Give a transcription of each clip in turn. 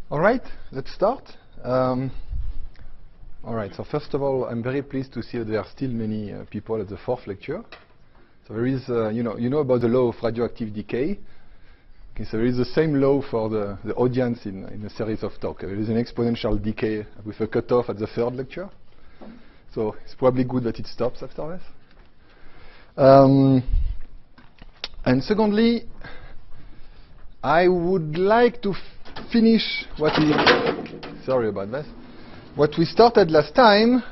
All right, let's start. All right, so first of all, I'm very pleased to see that there are still many people at the fourth lecture. So there is, you know about the law of radioactive decay. Okay, so there is the same law for the audience in a series of talks. There is an exponential decay with a cutoff at the third lecture. So it's probably good that it stops after this. And secondly, I would like to finish what we, sorry about this, what we started last time,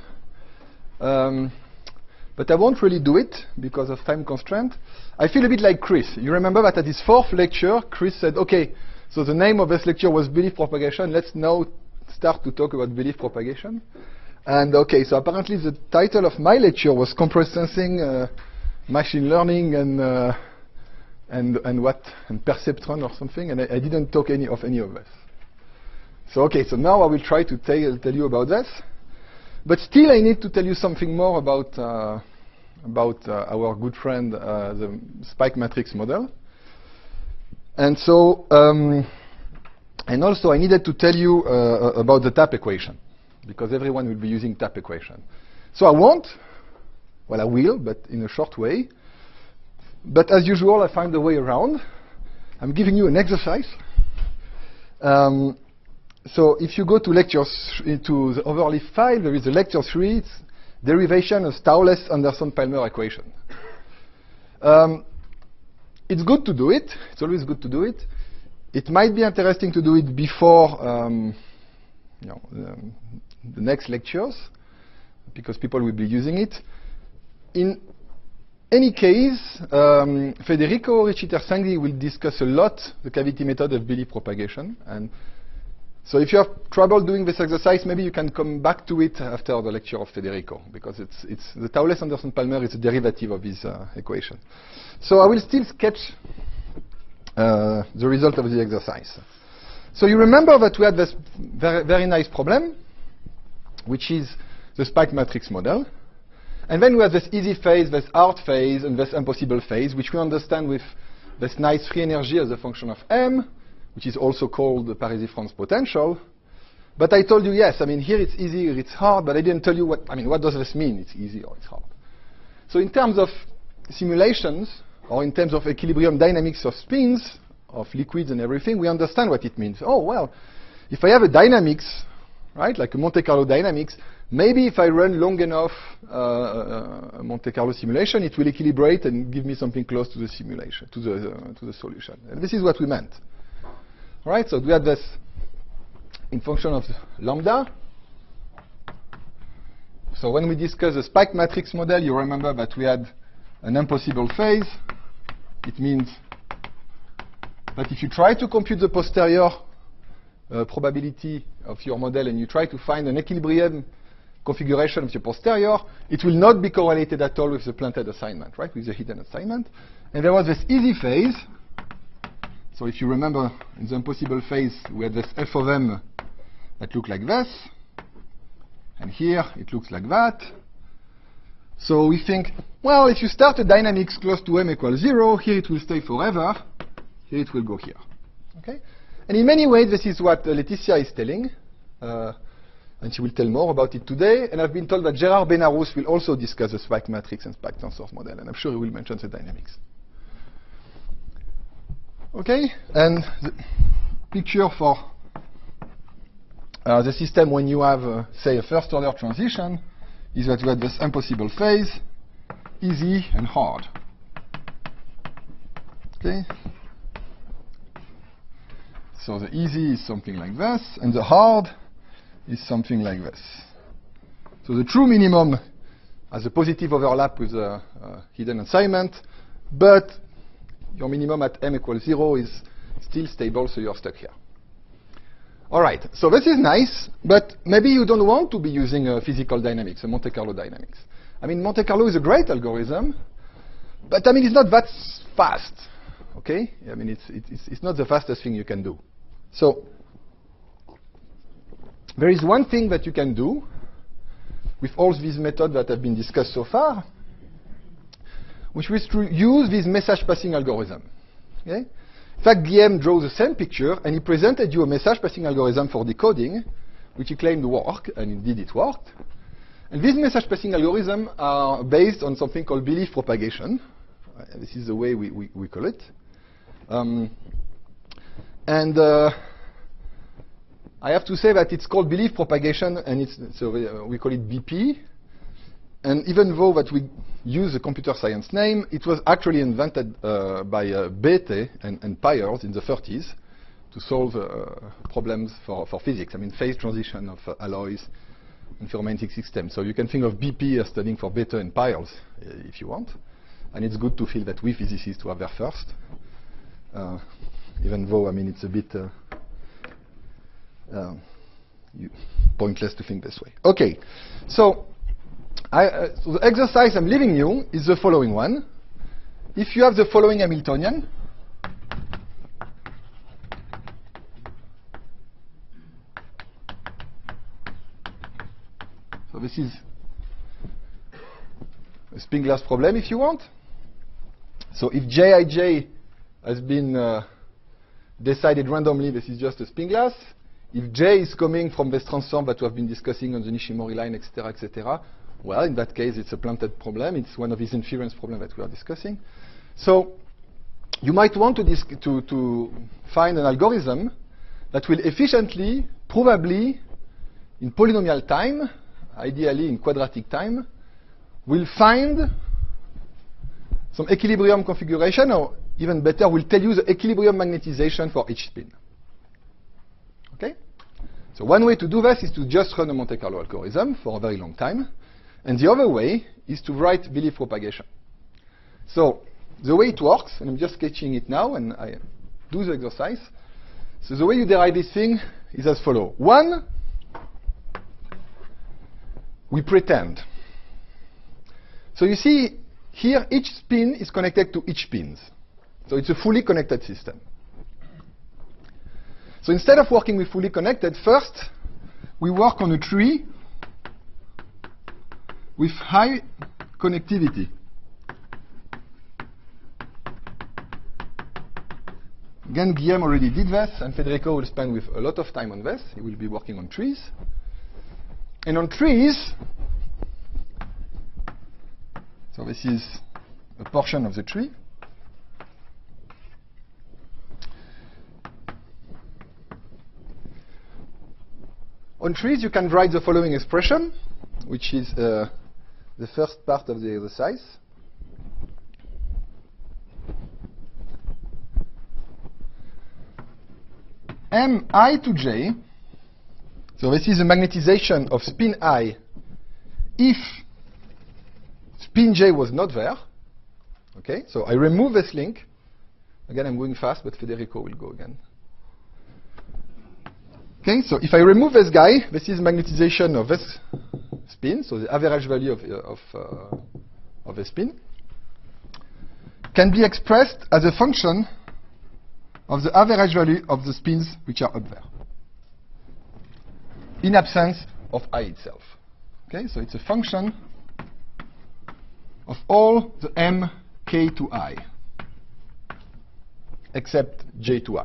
but I won't really do it because of time constraint. I feel a bit like Chris. You remember that at his fourth lecture, Chris said, okay, so the name of this lecture was belief propagation. Let's now start to talk about belief propagation. And okay, so apparently the title of my lecture was compressed sensing, machine learning, and perceptron or something, and I didn't talk of any of this. So okay, so now I will try to tell you about this, but still I need to tell you something more about our good friend, the spike matrix model. And so, and also I needed to tell you about the TAP equation, because everyone will be using TAP equation. So I won't, well I will, but in a short way. But as usual, I find a way around. I'm giving you an exercise. So if you go to to the overleaf 5, there is a lecture 3. It's derivation of Thouless-Anderson-Palmer equation. It's good to do it. It's always good to do it. It might be interesting to do it before the next lectures, because people will be using it. In any case, Federico Ricci-Terzaghi will discuss a lot the cavity method of belief propagation. And so if you have trouble doing this exercise, maybe you can come back to it after the lecture of Federico, because it's the Thouless-Anderson-Palmer is a derivative of this equation. So I will still sketch the result of the exercise. So you remember that we had this very, very nice problem, which is the spike matrix model. And then we have this easy phase, this hard phase, and this impossible phase, which we understand with this nice free energy as a function of m, which is also called the Parisi-Franz potential. But I told you, yes, I mean, here it's easy, here it's hard, but I didn't tell you what does this mean? It's easy or it's hard. So in terms of simulations, or in terms of equilibrium dynamics of spins, of liquids and everything, we understand what it means. Oh, well, if I have a dynamics, right, like a Monte Carlo dynamics, maybe if I run long enough a Monte Carlo simulation, it will equilibrate and give me something close to the simulation, to the solution. And this is what we meant. All right, so we had this in function of lambda. So when we discuss the spike matrix model, you remember that we had an impossible phase. It means that if you try to compute the posterior probability of your model and you try to find an equilibrium configuration of the posterior, it will not be correlated at all with the planted assignment, right, with the hidden assignment. And there was this easy phase. So if you remember, in the impossible phase, we had this f of m that looked like this. And here, it looks like that. So we think, well, if you start a dynamics close to m equals 0, here it will stay forever. Here it will go here. Okay? And in many ways, this is what Laetitia is telling. And she will tell more about it today. And I've been told that Gerard Benarous will also discuss the spike matrix and spike tensors model. And I'm sure he will mention the dynamics. Okay? And the picture for the system when you have, say, a first-order transition is that you have this impossible phase, easy and hard. Okay? So the easy is something like this, and the hard is something like this. So the true minimum has a positive overlap with the hidden assignment, but your minimum at m equals 0 is still stable, so you're stuck here. All right, so this is nice, but maybe you don't want to be using physical dynamics, a Monte Carlo dynamics. I mean, Monte Carlo is a great algorithm, but I mean, it's not that fast, okay? I mean, it's not the fastest thing you can do. So there is one thing that you can do with all these methods that have been discussed so far, which is to use this message passing algorithm. Okay? In fact, Guillaume draws the same picture, and he presented you a message passing algorithm for decoding, which he claimed worked, and indeed it worked. And these message passing algorithms are based on something called belief propagation. This is the way we call it. I have to say that it's called belief propagation, and so we call it BP. And even though that we use the computer science name, it was actually invented by Bethe and Peierls in the 30s to solve problems for physics. I mean, phase transition of alloys and ferromantic systems. So you can think of BP as studying for Bethe and Peierls, if you want. And it's good to feel that we physicists were there first, even though, I mean, it's a bit pointless to think this way. Okay, so the exercise I'm leaving you is the following one. If you have the following Hamiltonian, so this is a spin glass problem, if you want. So if Jij has been decided randomly, this is just a spin glass. If J is coming from this transform that we have been discussing on the Nishimori line, etc., etc., well, in that case, it's a planted problem. It's one of these inference problems that we are discussing. So you might want to find an algorithm that will efficiently, probably in polynomial time, ideally in quadratic time, will find some equilibrium configuration, or even better, will tell you the equilibrium magnetization for each spin. Okay? So one way to do this is to just run a Monte Carlo algorithm for a very long time. And the other way is to write belief propagation. So the way it works, and I'm just sketching it now, and I do the exercise. So the way you derive this thing is as follows. One, we pretend. So you see, here each spin is connected to each spins. So it's a fully connected system. So instead of working with fully connected, first we work on a tree with high connectivity. Again, Guillaume already did this, and Federico will spend with a lot of time on this. He will be working on trees. And on trees, so this is a portion of the tree. On trees, you can write the following expression, which is the first part of the exercise. Mi to j, so this is the magnetization of spin I if spin j was not there. Okay, so I remove this link. Again, I'm going fast, but Federico will go again. Okay, so if I remove this guy, this is magnetization of this spin, so the average value of the spin can be expressed as a function of the average value of the spins which are up there, in absence of I itself. Okay, so it's a function of all the m k to I, except j to I.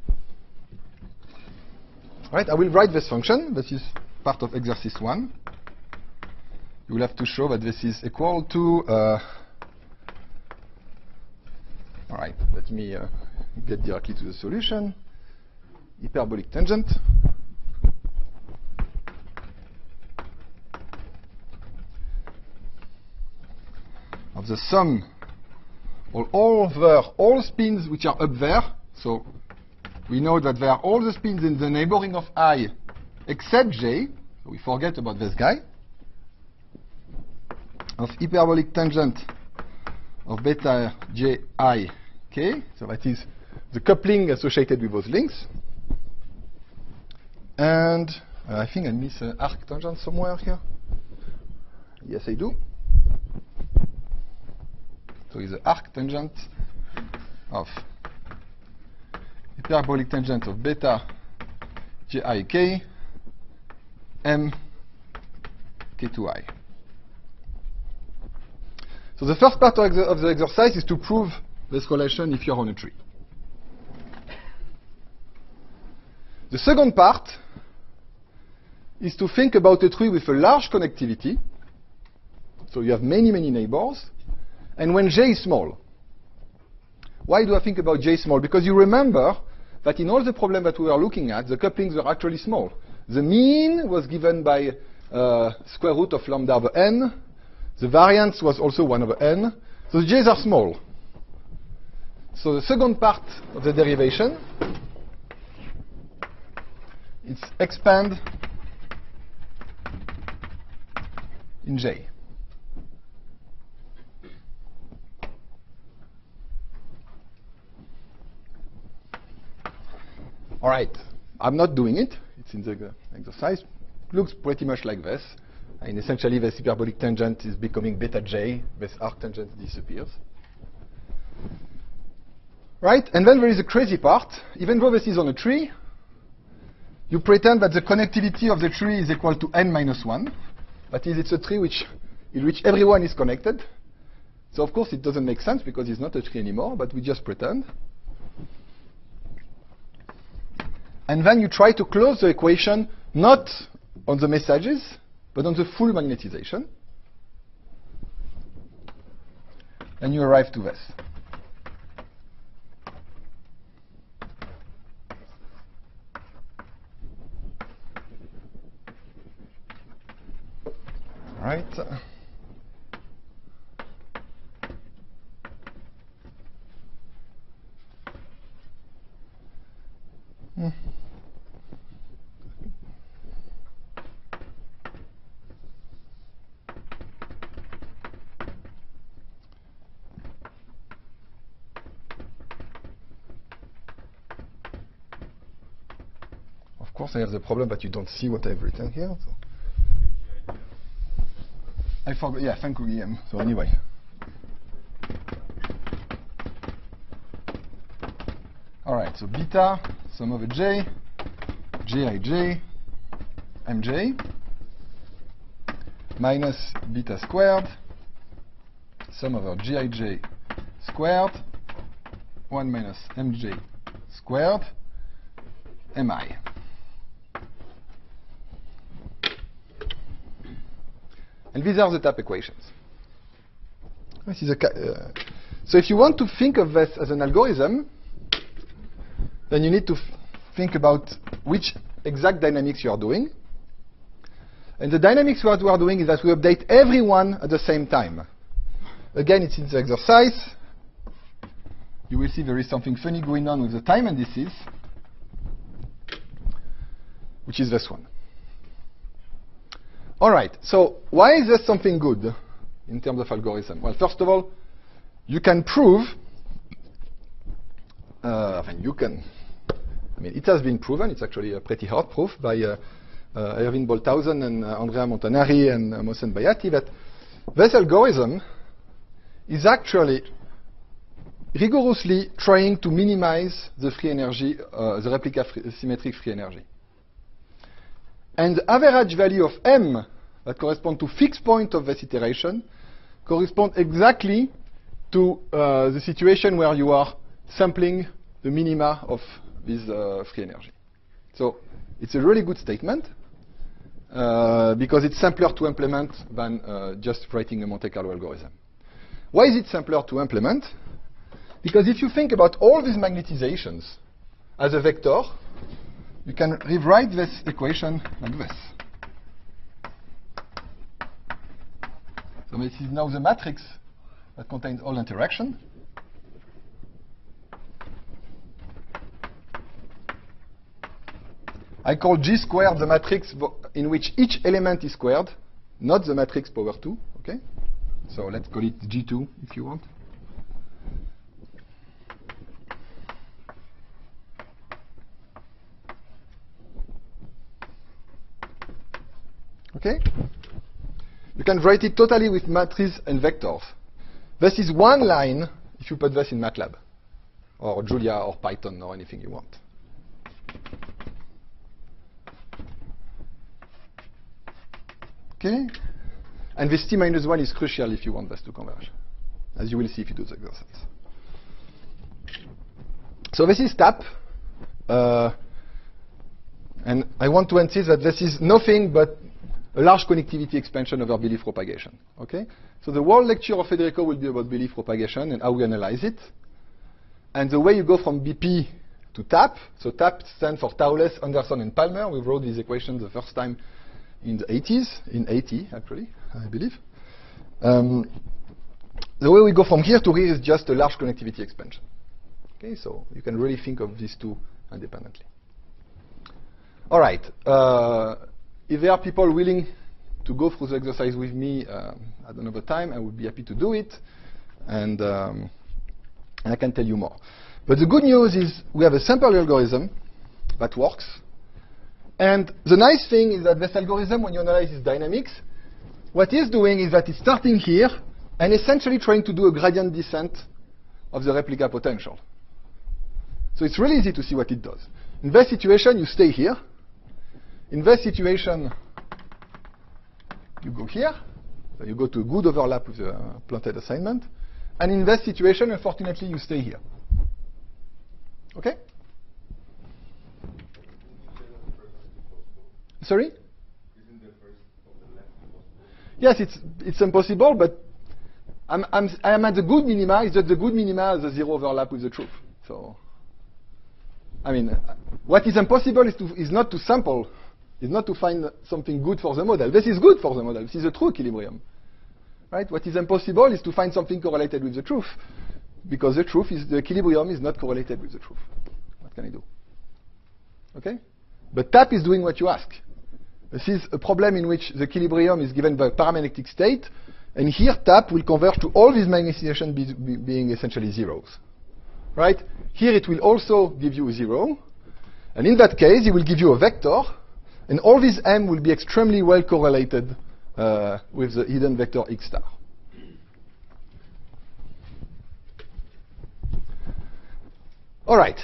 Right, I will write this function. This is part of exercise 1. You will have to show that this is equal to, all right, let me get directly to the solution. Hyperbolic tangent of the sum of all spins which are up there. So we know that there are all the spins in the neighboring of I except j. So we forget about this guy. Of hyperbolic tangent of beta j I k. So that is the coupling associated with those links. And I think I miss an arc tangent somewhere here. Yes, I do. So it's the arc tangent of hyperbolic tangent of beta jik m k to I. So the first part of the exercise is to prove this relation if you're on a tree. The second part is to think about a tree with a large connectivity. So you have many, many neighbors. And when j is small. Why do I think about j small? Because you remember that in all the problems that we were looking at, the couplings were actually small. The mean was given by square root of lambda over n. The variance was also 1 over n. So the j's are small. So the second part of the derivation is expand in j. All right, I'm not doing it. It's in the exercise. Looks pretty much like this. And essentially, this hyperbolic tangent is becoming beta j. This arc tangent disappears. Right? And then there is a crazy part. Even though this is on a tree, you pretend that the connectivity of the tree is equal to n minus 1. That is, it's a tree in which everyone is connected. So, of course, it doesn't make sense because it's not a tree anymore, but we just pretend. And then you try to close the equation not on the messages, but on the full magnetization. And you arrive to this. All right. Of course, I have the problem that you don't see what I've written here. So. I forgot. Yeah, thank you, Guillaume. So anyway. All right, so beta, sum over j, jij, mj, minus beta squared, sum over gij squared, 1 minus mj squared, mi. And these are the tap equations. This is so if you want to think of this as an algorithm, then you need to think about which exact dynamics you are doing. And the dynamics what we are doing is that we update everyone at the same time. Again, it's in the exercise. You will see there is something funny going on with the time indices, which is this one. All right, so why is this something good in terms of algorithm? Well, first of all, you can prove, it has been proven, it's actually a pretty hard proof by Erwin Bolthausen and Andrea Montanari and Mohsen Bayati that this algorithm is actually rigorously trying to minimize the free energy, the replica symmetric free energy. And the average value of m that correspond to fixed point of this iteration correspond exactly to the situation where you are sampling the minima of this free energy. So it's a really good statement because it's simpler to implement than just writing a Monte Carlo algorithm. Why is it simpler to implement? Because if you think about all these magnetizations as a vector, you can rewrite this equation like this. So this is now the matrix that contains all interaction. I call G squared the matrix in which each element is squared, not the matrix power 2. Okay? So let's call it G2 if you want. Okay? You can write it totally with matrices and vectors. This is one line if you put this in MATLAB, or Julia, or Python, or anything you want. Okay? And this t minus 1 is crucial if you want this to converge, as you will see if you do the exercise. So this is TAP. And I want to insist that this is nothing but a large connectivity expansion over belief propagation. Okay? So the whole lecture of Federico will be about belief propagation and how we analyze it. And the way you go from BP to TAP, so TAP stands for Thouless, Anderson, and Palmer. We wrote these equations the first time in the 80s, in 80 actually, I believe. The way we go from here to here is just a large connectivity expansion. Okay, so you can really think of these two independently. All right. If there are people willing to go through the exercise with me at another time, I would be happy to do it, and I can tell you more. But the good news is we have a sample algorithm that works. And the nice thing is that this algorithm, when you analyze its dynamics, what it's doing is that it's starting here and essentially trying to do a gradient descent of the replica potential. So it's really easy to see what it does. In this situation, you stay here. In this situation, you go here. So you go to a good overlap with the planted assignment. And in this situation, unfortunately, you stay here. Okay? Sorry? Isn't the first of the left possible? Yes, it's impossible, but I am at the good minima. It's just the good minima has a zero overlap with the truth. So, I mean, what is impossible is not to sample, is not to find something good for the model. This is good for the model. This is a true equilibrium. Right? What is impossible is to find something correlated with the truth, because the equilibrium is not correlated with the truth. What can I do? Okay? But TAP is doing what you ask. This is a problem in which the equilibrium is given by a paramagnetic state, and here TAP will converge to all these magnetization being essentially zeros. Right? Here it will also give you a zero, and in that case it will give you a vector, and all these M will be extremely well correlated with the hidden vector X star. All right.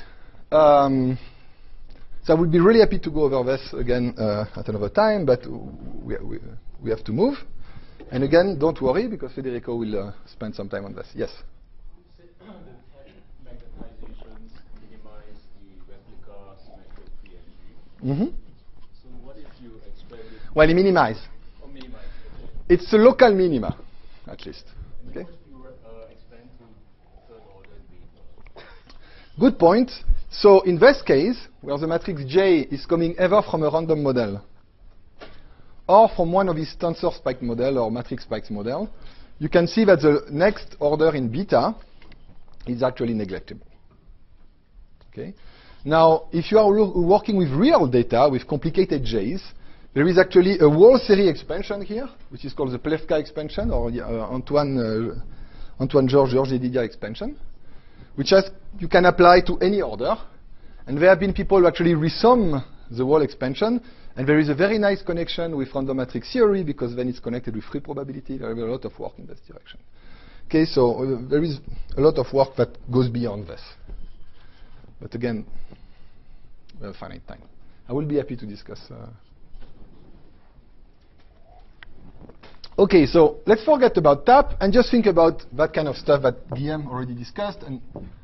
So I would be really happy to go over this again at another time, but we have to move. And again, don't worry, because Federico will spend some time on this. Yes? You said the magnetizations minimize the replica symmetric PNG. Mm-hmm. So what if you expand it? Well, you minimize. Or minimize? Okay. It's a local minima, at least. And Okay? what if you expand to third order beta? Good point. So in this case, where the matrix J is coming either from a random model or from one of these tensor spike model or matrix spikes model, you can see that the next order in beta is actually negligible. Okay? Now, if you are working with real data, with complicated J's, there is actually a whole series expansion here, which is called the Plewka expansion, or Antoine Georges Didier expansion, which you can apply to any order. And there have been people who actually resum the whole expansion. And there is a very nice connection with random matrix theory, because then it's connected with free probability. There is a lot of work in this direction. Okay, so there is a lot of work that goes beyond this. But again, we have finite time. I will be happy to discuss. Okay, so let's forget about TAP and just think about that kind of stuff that Guillaume already discussed and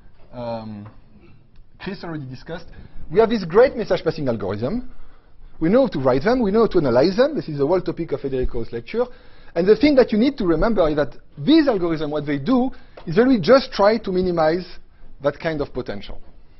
Chris already discussed. We have this great message passing algorithm. We know how to write them. We know how to analyze them. This is the whole topic of Federico's lecture. And the thing that you need to remember is that these algorithms, what they do is really just try to minimize that kind of potential.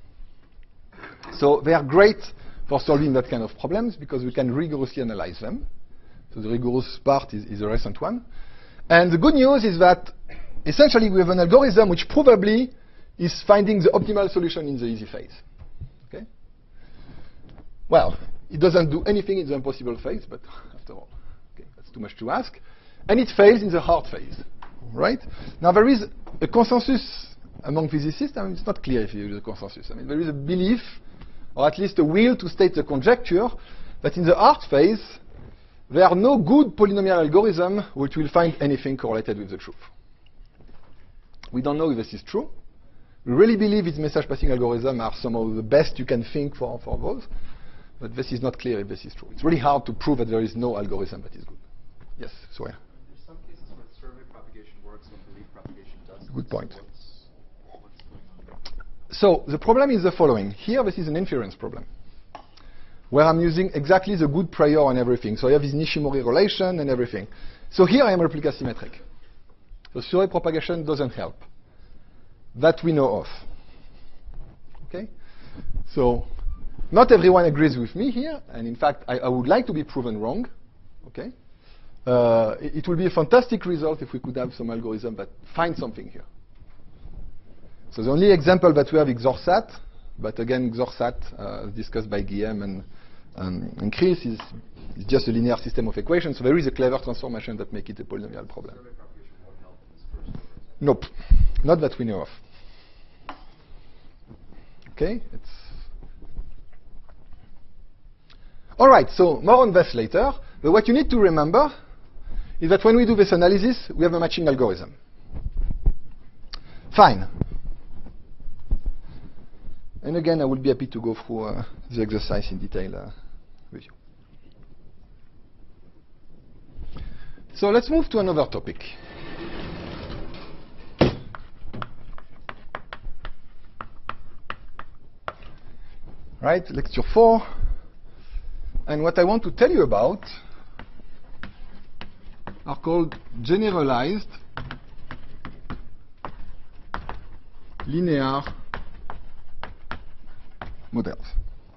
So they are great for solving that kind of problems because we can rigorously analyze them. So the rigorous part is a recent one. And the good news is that essentially we have an algorithm which probably is finding the optimal solution in the easy phase. Okay? Well, it doesn't do anything in the impossible phase, but after all, okay, that's too much to ask. And it fails in the hard phase. Right? Now there is a consensus among physicists. I mean, it's not clear if there is a consensus. I mean, there is a belief, or at least a will to state the conjecture, that in the hard phase, there are no good polynomial algorithms which will find anything correlated with the truth. We don't know if this is true. We really believe these message passing algorithms are some of the best you can think for those. But this is not clear if this is true. It's really hard to prove that there is no algorithm that is good. Yes, Soya. There's some cases where survey propagation works and belief propagation doesn't. Good point. So what's going on there? So the problem is the following. Here, this is an inference problem. where I'm using exactly the good prior and everything. So I have this Nishimori relation and everything. So here I am replica symmetric. So Fourier propagation doesn't help. That we know of. Okay? So not everyone agrees with me here, and in fact, I would like to be proven wrong. Okay? It will be a fantastic result if we could have some algorithm that finds something here. So the only example that we have is XORSAT, but again, XORSAT, discussed by Guillaume and Chris, is just a linear system of equations. So there is a clever transformation that makes it a polynomial problem. Survey propagation won't help in this first case. Nope, not that we know of. Okay, all right, so more on this later. But what you need to remember is that when we do this analysis, we have a matching algorithm. Fine. And again, I would be happy to go through the exercise in detail with you. So let's move to another topic. Right, lecture 4. And what I want to tell you about are called generalized linear models.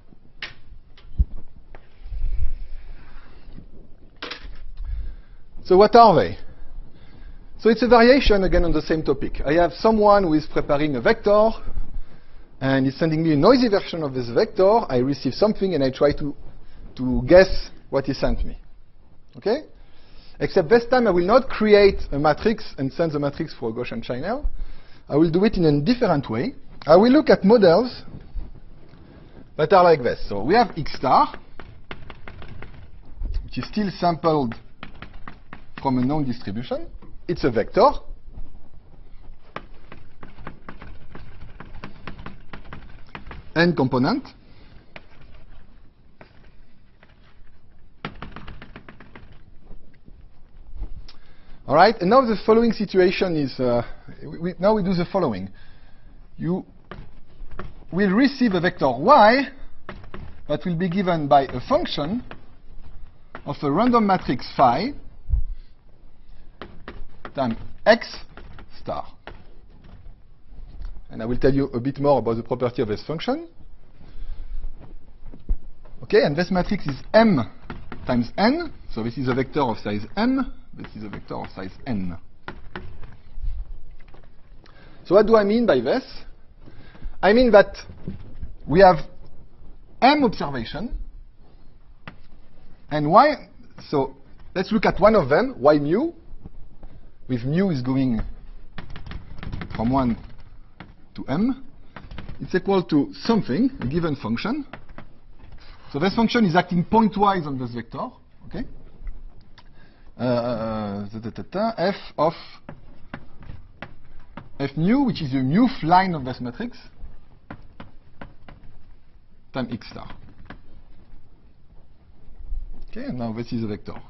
So what are they? So it's a variation again on the same topic. I have someone who is preparing a vector and is sending me a noisy version of this vector. I receive something and I try to guess what he sent me. Okay? Except this time I will not create a matrix and send the matrix for a Gaussian channel. I will do it in a different way. I will look at models that are like this. So we have X star, which is still sampled from a known distribution. It's a vector. N component. All right, and now the following situation is, now we do the following. You will receive a vector y that will be given by a function of a random matrix phi times x star. And I will tell you a bit more about the property of this function. Okay, and this matrix is m times n. So this is a vector of size m. This is a vector of size n. So what do I mean by this? I mean that we have m observation and y. So let's look at one of them, y mu, with mu is going from 1 to m. It's equal to something, a given function. So this function is acting pointwise on this vector. Okay. F of f mu, which is the mu line of this matrix, times x star. Okay, and now this is a vector.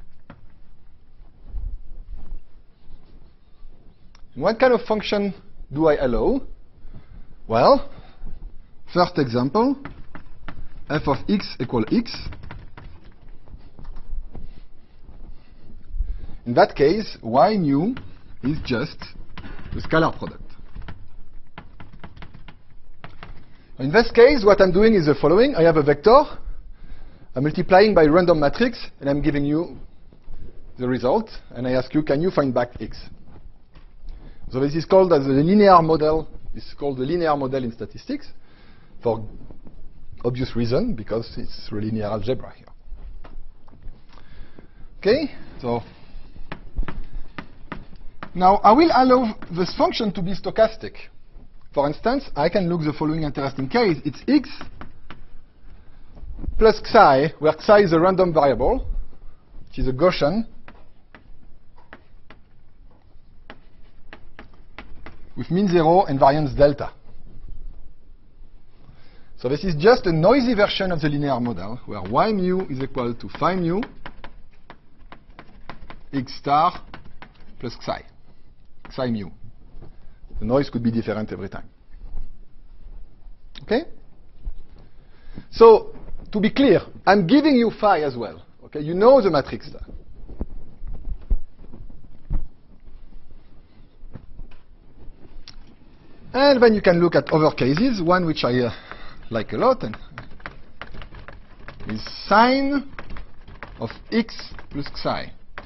What kind of function do I allow? Well, first example, f of x equal x. In that case, y mu is just the scalar product. In this case, what I'm doing is the following. I have a vector. I'm multiplying by a random matrix, and I'm giving you the result. And I ask you, can you find back x? So this is called as a linear model. It's called the linear model in statistics for obvious reason, because it's a linear algebra here. Okay, so now I will allow this function to be stochastic. For instance, I can look the following interesting case. It's x plus xi, where xi is a random variable, which is a Gaussian, with mean 0 and variance delta. So this is just a noisy version of the linear model, where y mu is equal to phi mu x star plus xi mu. The noise could be different every time. Okay? So to be clear, I'm giving you phi as well. Okay, you know the matrix there. And then you can look at other cases. One which I like a lot and is sine of x plus psi.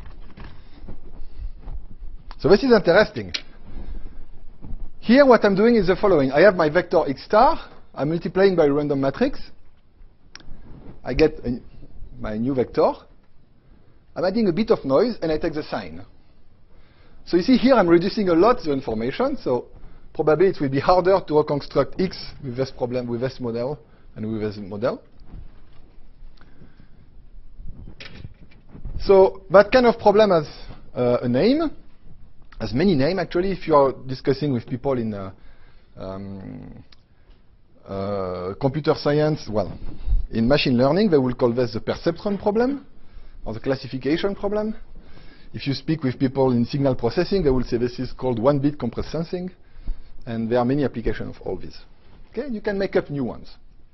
So this is interesting. Here what I'm doing is the following. I have my vector x star. I'm multiplying by a random matrix. I get my new vector. I'm adding a bit of noise, and I take the sign. So you see here I'm reducing a lot the information. So probably it will be harder to reconstruct x with this problem, with this model, and with this model. So that kind of problem has a name, has many names actually. If you are discussing with people in computer science, well, in machine learning, they will call this the perceptron problem or the classification problem. If you speak with people in signal processing, they will say this is called one-bit compressed sensing. And there are many applications of all this. Okay, you can make up new ones.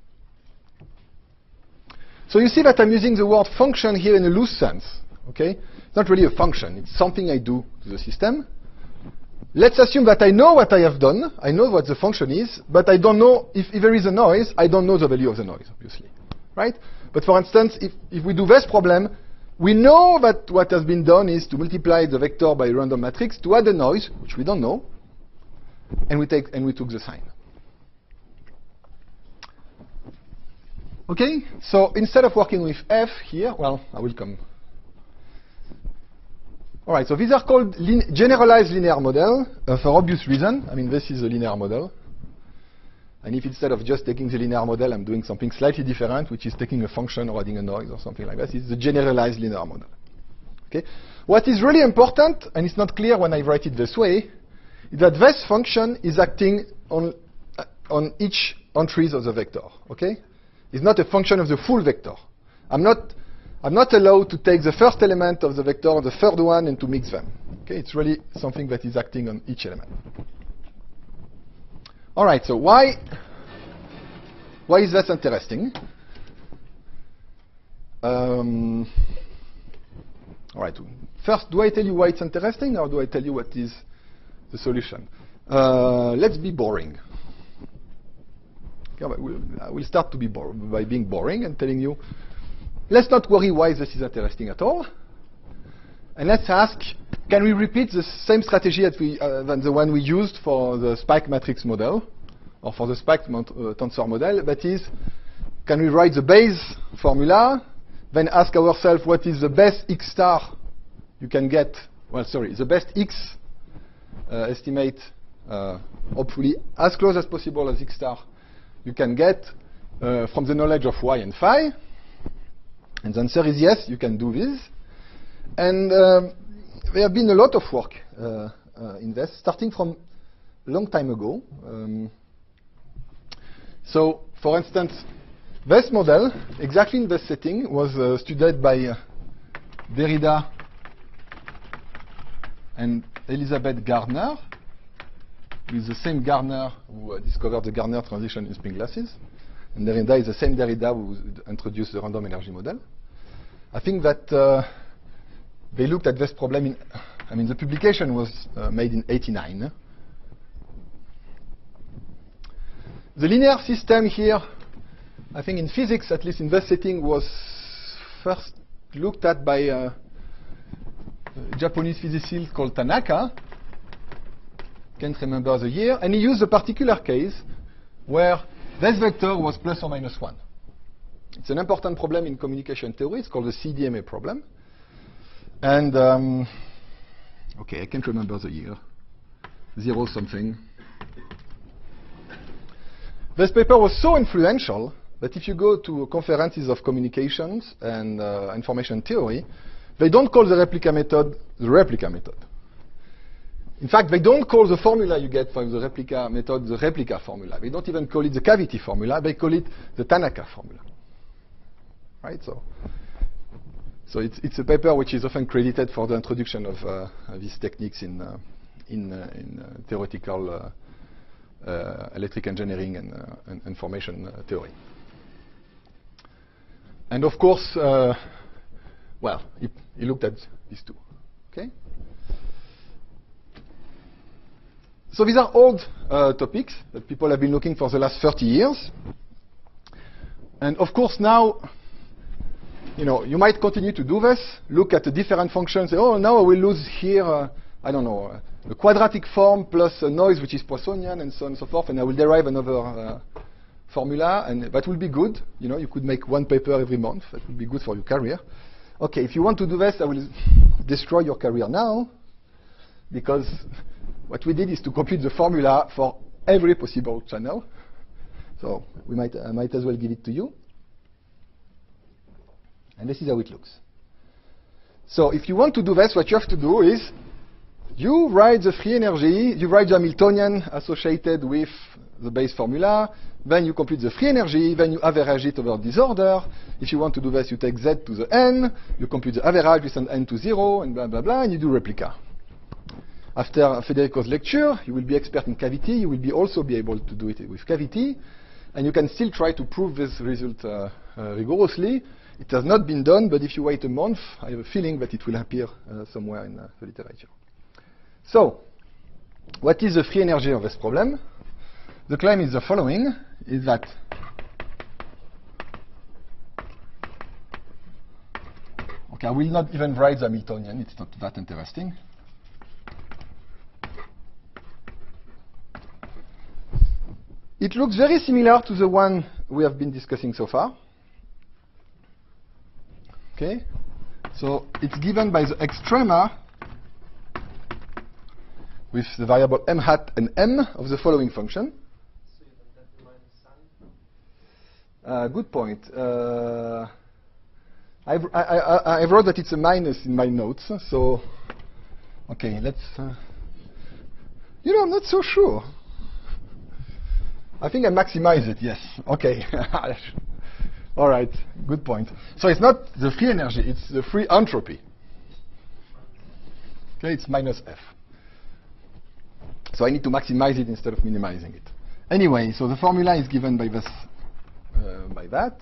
So you see that I'm using the word function here in a loose sense. Okay, it's not really a function. It's something I do to the system. Let's assume that I know what I have done. I know what the function is, but I don't know if there is a noise. I don't know the value of the noise, obviously, right? But for instance, if we do this problem, we know that what has been done is to multiply the vector by a random matrix to add a noise, which we don't know. And we took the sign. Okay, so instead of working with f here, well, I will come. All right, so these are called generalized linear model for obvious reason. I mean, this is a linear model. And if instead of just taking the linear model, I'm doing something slightly different, which is taking a function or adding a noise or something like that, it's the generalized linear model. Okay, what is really important, and it's not clear when I write it this way, that this function is acting on each entries of the vector. Okay, it's not a function of the full vector. I'm not allowed to take the first element of the vector, the third one, and to mix them. Okay, it's really something that is acting on each element. All right, so why is that interesting? All right, first, do I tell you why it's interesting, or do I tell you what is the solution? Let's be boring. Okay, we'll start to be by being boring and telling you, let's not worry why this is interesting at all. And let's ask, can we repeat the same strategy than the one we used for the spike matrix model, or for the spike tensor model? That is, can we write the base formula, then ask ourselves what is the best x star you can get, well, sorry, the best x estimate, hopefully as close as possible as x star you can get from the knowledge of y and phi. And the answer is yes, you can do this. And there have been a lot of work in this, starting from a long time ago. So, for instance, this model, exactly in this setting, was studied by Derrida and Elizabeth Gardner, with the same Gardner who discovered the Gardner transition in spin glasses. And Derrida is the same Derrida who introduced the random energy model. I think that they looked at this problem the publication was made in '89. The linear system here, I think in physics, at least in this setting, was first looked at by a Japanese physicist called Tanaka. Can't remember the year. And he used a particular case where this vector was plus or minus 1. It's an important problem in communication theory. It's called the CDMA problem. And, OK, I can't remember the year. 0 something. This paper was so influential that if you go to conferences of communications and information theory, they don't call the replica method the replica method. In fact, they don't call the formula you get from the replica method the replica formula. They don't even call it the cavity formula. They call it the Tanaka formula. Right? So it's a paper which is often credited for the introduction of these techniques in theoretical electric engineering and information theory. And of course, well, he looked at these two. Okay. So these are old topics that people have been looking for the last 30 years. And of course now, you might continue to do this, look at the different functions, say, oh, now I will lose here, I don't know, a quadratic form plus a noise which is Poissonian and so on and so forth, and I will derive another formula, and that will be good. You could make one paper every month. That would be good for your career. Okay, if you want to do this, I will destroy your career now, because what we did is to compute the formula for every possible channel. So I might as well give it to you. And this is how it looks. So if you want to do this, what you have to do is you write the free energy, you write the Hamiltonian associated with the base formula, then you compute the free energy, then you average it over disorder. If you want to do this, you take z to the n, you compute the average, you send n to 0, and blah, blah, blah, and you do replica. After Federico's lecture, you will be expert in cavity. You will also be able to do it with cavity. And you can still try to prove this result rigorously. It has not been done, but if you wait a month, I have a feeling that it will appear somewhere in the literature. So, what is the free energy of this problem? The claim is the following, is that okay, I will not even write the Hamiltonian, it's not that interesting. It looks very similar to the one we have been discussing so far. Okay, so it's given by the extrema with the variable m hat and m of the following function. So you don't have the minus sign? Good point. I wrote that it's a minus in my notes, so okay, let's. I'm not so sure. I think I maximize it. Yes. Okay. All right. Good point. So it's not the free energy; it's the free entropy. Okay, it's minus f. So I need to maximize it instead of minimizing it. Anyway, so the formula is given by this, by that.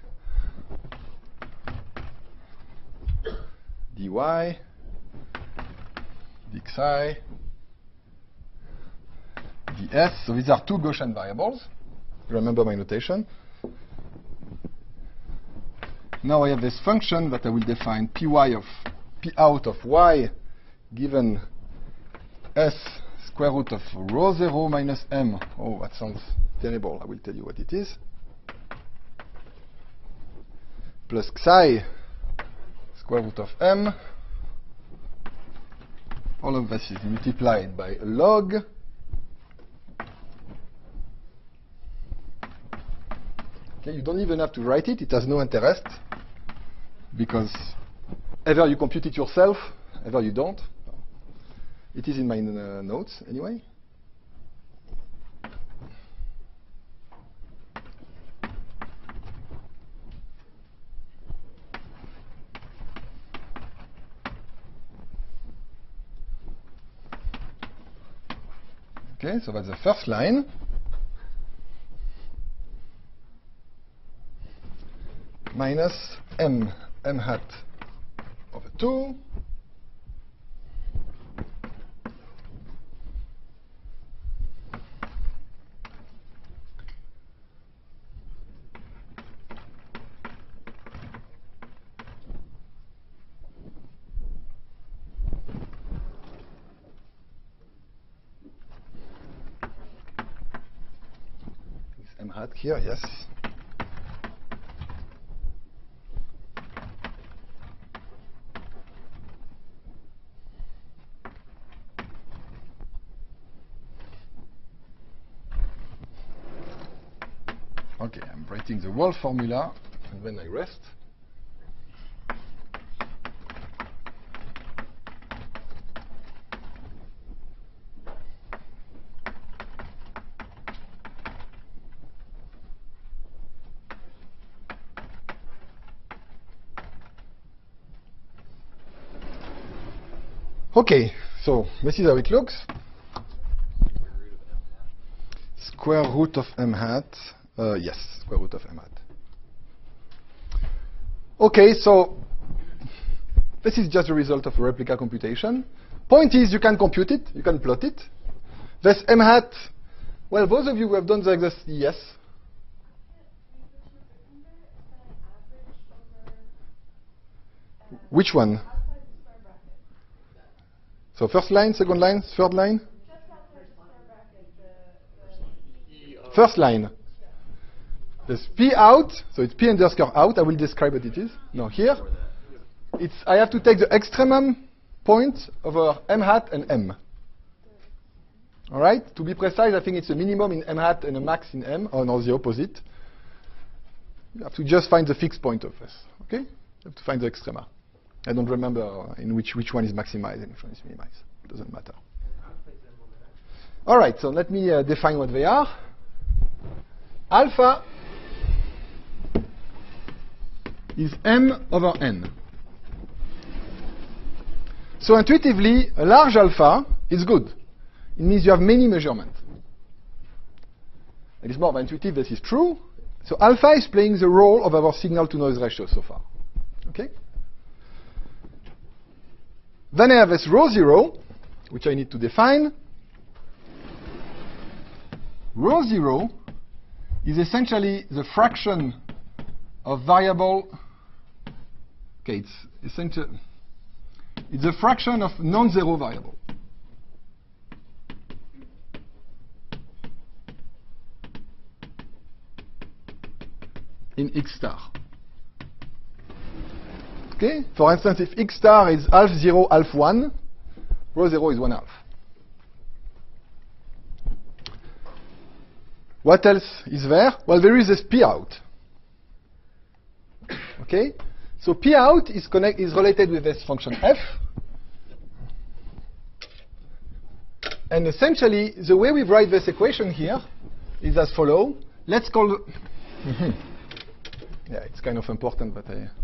dy, dxi, ds. So these are two Gaussian variables. Remember my notation. Now I have this function that I will define py of p out of y given s square root of rho 0 minus m. Oh, that sounds terrible. I will tell you what it is. Plus xi square root of m. All of this is multiplied by a log. Okay, you don't even have to write it. It has no interest, because either you compute it yourself, either you don't. It is in my notes anyway. Okay, so that's the first line. Minus m hat over 2 m hat here, yes. Okay, I'm writing the whole formula, and then I rest. Okay, so this is how it looks. Square root of m hat. Yes, square root of m hat. Okay, so this is just the result of a replica computation. Point is, you can compute it, you can plot it. This m hat, well, those of you who have done the exercise, yes. Which one? So first line, second line, third line? First line. There's P out, so it's P underscore out. I will describe what it is. No, here, I have to take the extremum point over m hat and m. All right? To be precise, I think it's a minimum in m hat and a max in m, or no, the opposite. You have to just find the fixed point of this. Okay? You have to find the extrema. I don't remember in which one is maximized and which one is minimized. It doesn't matter. All right, so let me define what they are. Alpha is m over n. So intuitively, a large alpha is good. It means you have many measurements. It is more intuitive, this is true. So alpha is playing the role of our signal-to-noise ratio so far. Okay? Then I have this rho 0, which I need to define. Rho 0 is essentially the fraction of variable. Okay, it's essentially it's a fraction of non-zero variable. In x star. Okay? For instance, if x star is half 0, half 1, rho 0 is 1 half. What else is there? Well, there is this P out. Okay? So P out is related with this function f. And essentially, the way we write this equation here is as follows. Let's call... Yeah, it's kind of important, but I...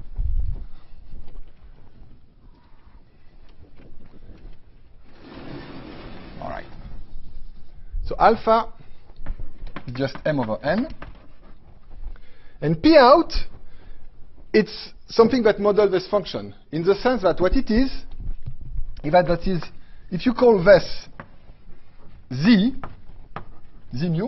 All right. So alpha is just m over n. And P out, it's something that models this function, in the sense that what it is if you call this z mu,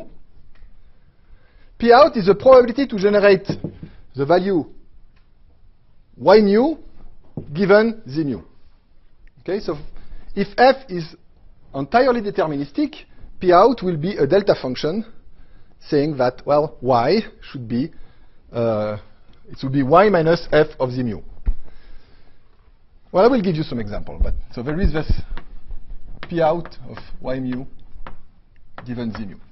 P out is the probability to generate the value y mu given z mu. Okay, so if f is entirely deterministic, P out will be a delta function saying that, well, y should be, it will be y minus f of z mu. Well, I will give you some example. But so there is this P out of y mu given z mu.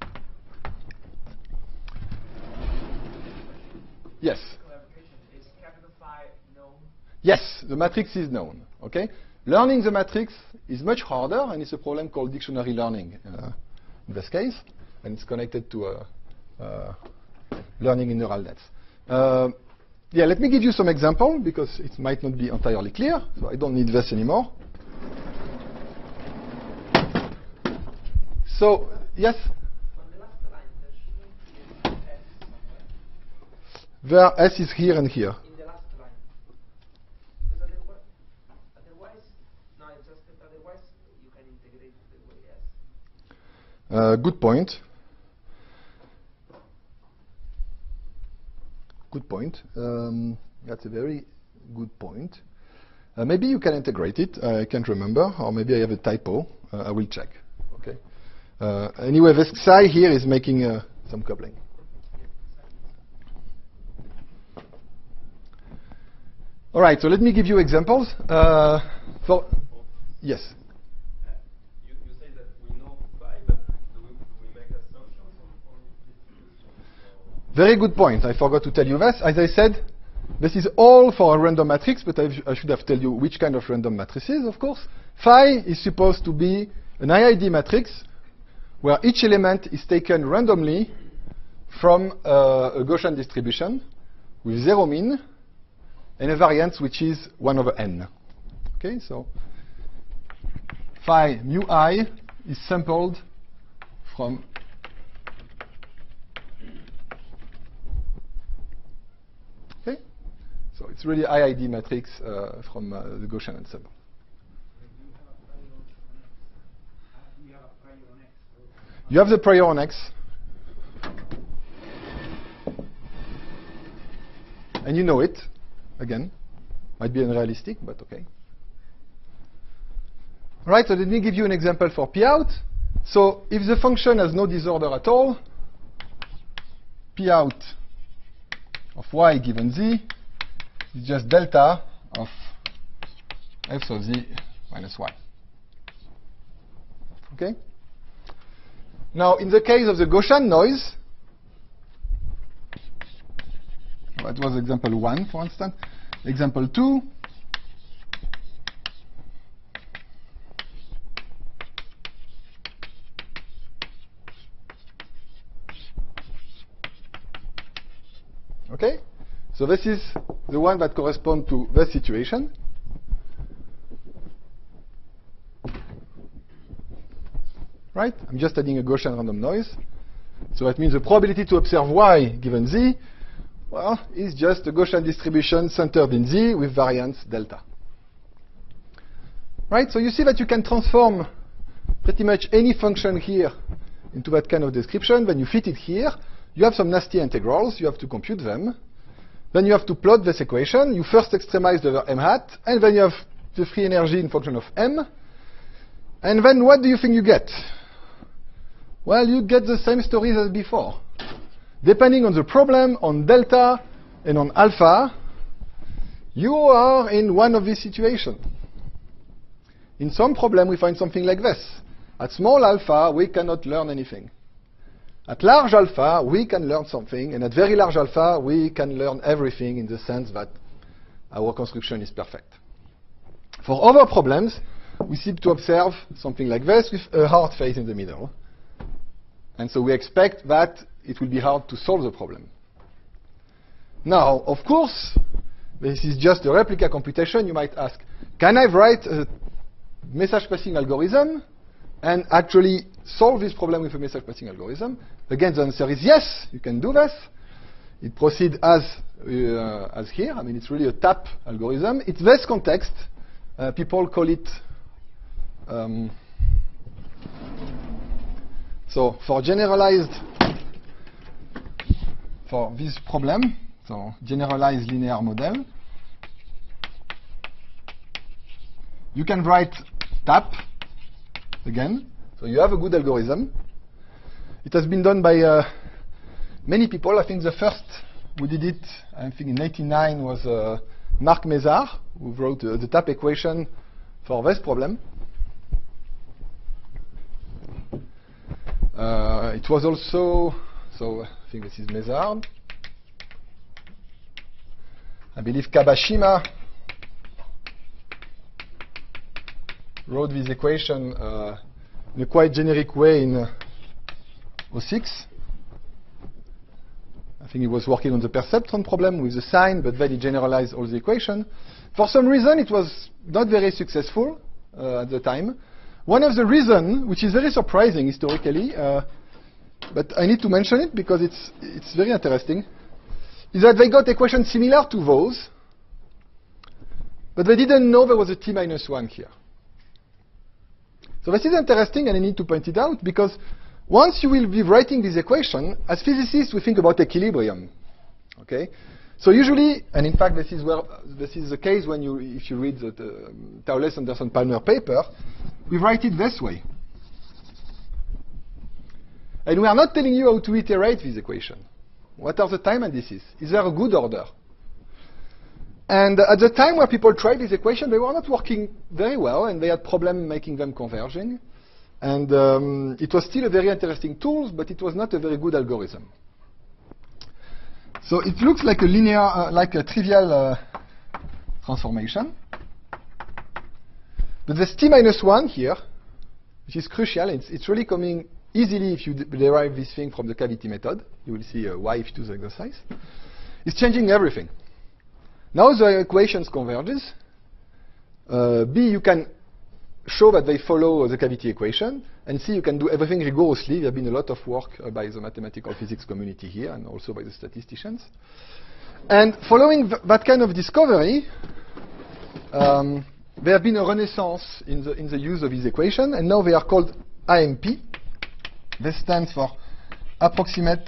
Yes? Is capital phi known? Yes, the matrix is known. Okay? Learning the matrix is much harder, and it's a problem called dictionary learning in this case, and it's connected to learning in neural nets. Yeah, let me give you some example, because it might not be entirely clear, so I don't need this anymore. So, yes? On the last line, there shouldn't be an S somewhere. Where S is here and here. In the last line. Because otherwise, no, it's just that otherwise you can integrate the way S. Good point. Good point. That's a very good point. Maybe you can integrate it. I can't remember. Or maybe I have a typo. I will check. Okay. Anyway, this psi here is making some coupling. All right. So let me give you examples. Yes. You say that we know phi, but do we make assumptions on distribution? Very good point. I forgot to tell you this. As I said, this is all for a random matrix, but I should have told you which kind of random matrices, of course. Phi is supposed to be an IID matrix where each element is taken randomly from a Gaussian distribution with zero mean and a variance which is 1 over n. Okay, so phi mu I is sampled from So it's really IID matrix from the Gaussian ensemble. You have the prior on X. And you know it, again. Might be unrealistic, but okay. All right, so let me give you an example for P out. So if the function has no disorder at all, P out of y given z is just delta of f of z minus y. Okay? Now, in the case of the Gaussian noise, that was example 1, for instance. Example 2, okay? So this is the one that corresponds to the situation. Right? I'm just adding a Gaussian random noise. So that means the probability to observe y given z, well, is just a Gaussian distribution centered in z with variance delta. Right? So you see that you can transform pretty much any function here into that kind of description. When you fit it here, you have some nasty integrals. You have to compute them. Then you have to plot this equation. You first extremize the m hat, and then you have the free energy in function of m. And then what do you think you get? Well, you get the same stories as before. Depending on the problem, on delta and on alpha, you are in one of these situations. In some problem, we find something like this. At small alpha, we cannot learn anything. At large alpha, we can learn something, and at very large alpha, we can learn everything in the sense that our construction is perfect. For other problems, we seem to observe something like this with a hard phase in the middle. And so we expect that it will be hard to solve the problem. Now, of course, this is just a replica computation. You might ask, can I write a message passing algorithm and actually solve this problem with a message passing algorithm? Again, the answer is yes, you can do this. It proceeds as here. I mean, it's really a tap algorithm. In this context, people call it so for generalized, for this problem, so generalized linear model, you can write tap again. So you have a good algorithm. It has been done by many people. I think the first who did it, I think in 1989, was Marc Mézard, who wrote the tap equation for this problem. It was also, so I think this is Mézard. I believe Kabashima wrote this equation in a quite generic way in 06. I think he was working on the perceptron problem with the sign, but then he generalized all the equation. For some reason, it was not very successful at the time. One of the reasons, which is very surprising historically, but I need to mention it because it's very interesting, is that they got equations similar to those, but they didn't know there was a t-1 here. So this is interesting, and I need to point it out, because once you will be writing this equation, as physicists, we think about equilibrium. Okay? So usually, and in fact, this is the case when if you read the Thouless-Anderson-Palmer paper, we write it this way. And we are not telling you how to iterate this equation. What are the time indices? Is there a good order? And at the time where people tried this equation, they were not working very well, and they had problems making them converging. And it was still a very interesting tool, but it was not a very good algorithm. So it looks like a linear, like a trivial transformation. But this t-1 here, which is crucial, it's really coming easily if you derive this thing from the cavity method. You will see why if you do the exercise. It's changing everything. Now the equations converges. B, you can show that they follow the cavity equation. And C, you can do everything rigorously. There has been a lot of work by the mathematical physics community here and also by the statisticians. And following that kind of discovery, there have been a renaissance in the use of these equations, and now they are called AMP. This stands for approximate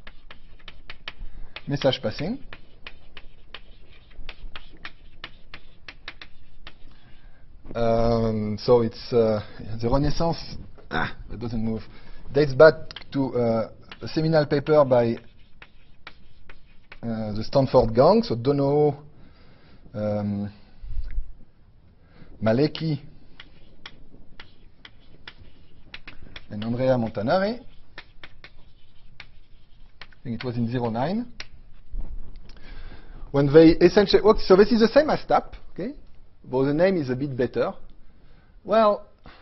message passing. So it's the Renaissance. That doesn't move. Dates back to a seminal paper by the Stanford gang. So Dono, Malecki, and Andrea Montanari. I think it was in '09 when they essentially. So this is the same as TAP, okay? But the name is a bit better. Well,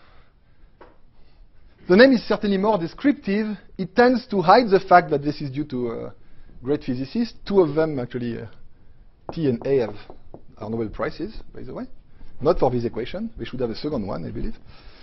the name is certainly more descriptive. It tends to hide the fact that this is due to great physicists. Two of them, actually, T and A, are Nobel Prizes, by the way. Not for this equation. We should have a second one, I believe.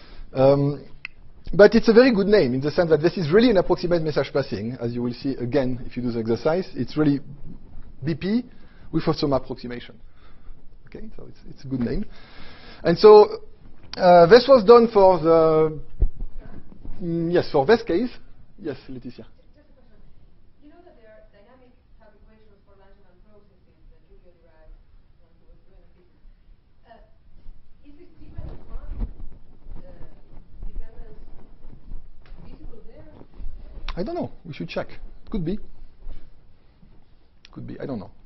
But it's a very good name in the sense that this is really an approximate message passing. As you will see again if you do the exercise, it's really BP with some approximation. Okay, so it's a good name. And so this was done for the yes, for this case. Yes, Laetitia. Just a question. You know that there are dynamic type equations for Langevin processes that Giulio derived when he was doing the thesis. Is this T minus 1 dependence visible there? I don't know. We should check. Could be. Could be. I don't know.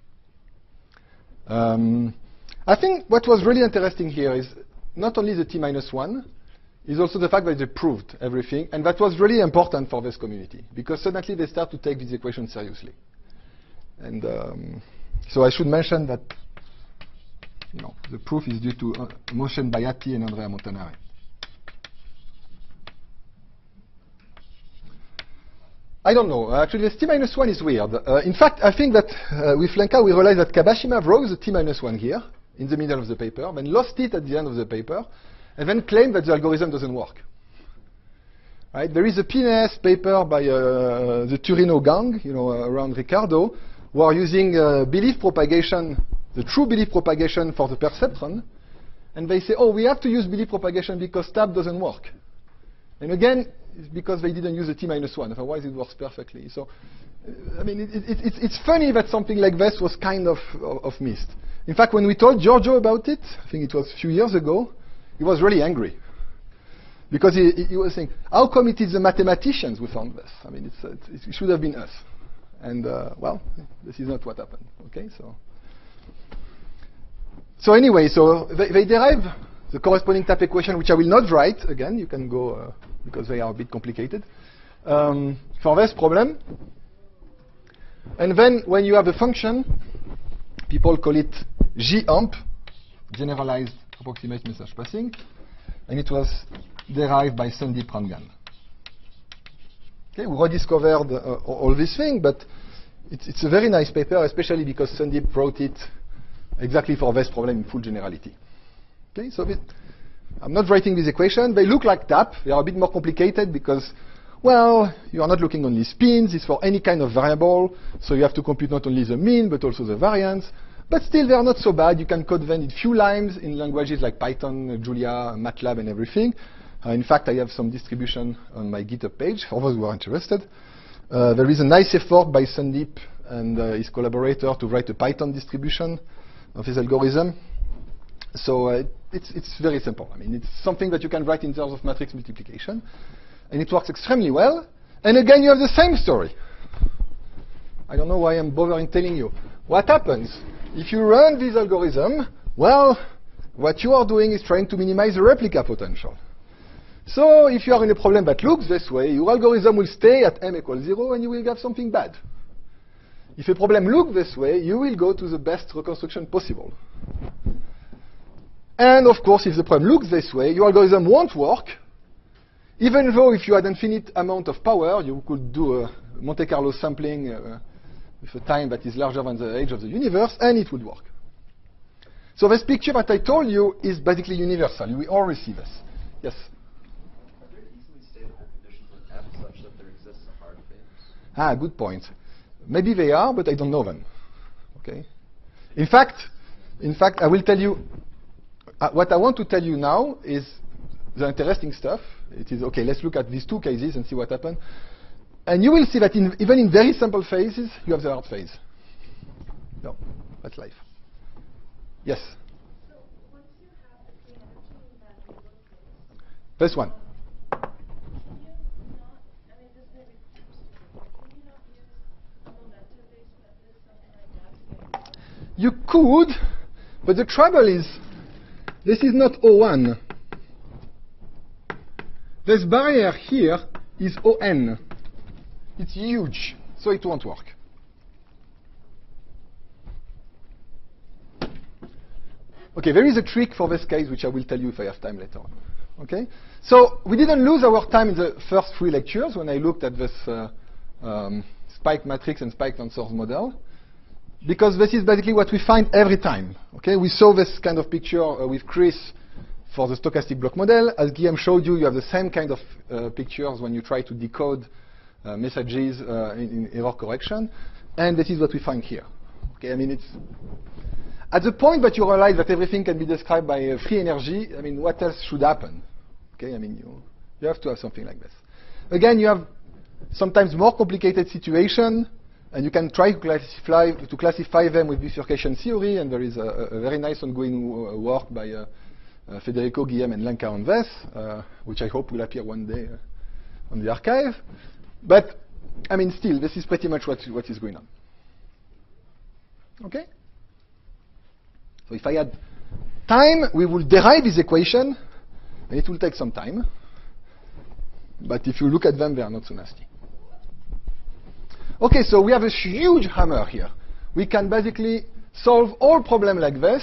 I think what was really interesting here is not only the T minus 1, is also the fact that they proved everything, and that was really important for this community, because suddenly they start to take these equations seriously. And so I should mention that the proof is due to motion by Atti and Andrea Montanari. I don't know. Actually, this T minus 1 is weird. In fact, I think that with Lenka, we realized that Kabashima wrote the T minus 1 here in the middle of the paper, then lost it at the end of the paper, and then claimed that the algorithm doesn't work. Right? There is a PNAS paper by the Turino gang, around Ricardo, who are using belief propagation, the true belief propagation for the perceptron, and they say, oh, we have to use belief propagation because TAP doesn't work. And again, it's because they didn't use the T minus 1. Otherwise, it works perfectly. So, I mean, it's funny that something like this was kind of missed. In fact, when we told Giorgio about it, I think it was a few years ago, he was really angry. Because he was saying, how come it is the mathematicians who found this? I mean, it should have been us. And, well, this is not what happened. Okay, so anyway, so they derive the corresponding TAP equation, which I will not write. Again, you can go, because they are a bit complicated, for this problem. And then when you have a function, people call it GAMP, generalized approximate message passing, and it was derived by Sandeep Rangan. Okay, we rediscovered all this thing, but it's a very nice paper, especially because Sandeep wrote it exactly for this problem in full generality. Okay, so I'm not writing this equation. They look like TAP. They are a bit more complicated because, well, you are not looking only spins. It's for any kind of variable. So you have to compute not only the mean, but also the variance. But still, they are not so bad. You can code them in few lines in languages like Python, Julia, MATLAB, and everything. In fact, I have some distribution on my GitHub page for those who are interested. There is a nice effort by Sandeep and his collaborator to write a Python distribution of his algorithm. So it's very simple. I mean, it's something that you can write in terms of matrix multiplication. And it works extremely well. And again, you have the same story. I don't know why I'm bothering telling you. What happens? If you run this algorithm, well, what you are doing is trying to minimize the replica potential. So if you are in a problem that looks this way, your algorithm will stay at m equals 0, and you will have something bad. If a problem looks this way, you will go to the best reconstruction possible. And of course, if the problem looks this way, your algorithm won't work, even though if you had infinite amount of power, you could do a Monte Carlo sampling with a time that is larger than the age of the universe, and it would work. So this picture that I told you is basically universal. We all receive this. Yes? Are there easily stable conditions in F such that there exists a hard phase? Good point. Maybe they are, but I don't know them. Okay. In fact, I will tell you what I want to tell you now is the interesting stuff. It is okay. Let's look at these two cases and see what happened. And you will see that even in very simple phases, you have the hard phase. No, that's life. Yes. So once you have the free energy in that middle phase, First one. can you not, I mean, this may be too specific, can you not use a momentum-based method, something like that, to get it? You could, but the trouble is, this is not O1. This barrier here is ON. It's huge, so it won't work. Okay, there is a trick for this case, which I will tell you if I have time later on. Okay, so we didn't lose our time in the first 3 lectures when I looked at this spike matrix and spike tensors model, because this is basically what we find every time. Okay, we saw this kind of picture with Chris for the stochastic block model. As Guillaume showed you, you have the same kind of pictures when you try to decode messages in error correction, and this is what we find here. Okay, I mean, it's at the point that you realize that everything can be described by free energy. I mean, what else should happen? Okay, I mean, you have to have something like this. Again, you have sometimes more complicated situation, and you can try to classify them with bifurcation theory, and there is a very nice ongoing work by Federico, Guillaume, and Lenka on this, which I hope will appear one day on the archive. But, I mean, still, this is pretty much what is going on. Okay? So if I had time, we will derive this equation, and it will take some time. But if you look at them, they are not so nasty. Okay, so we have a huge hammer here. We can basically solve all problems like this,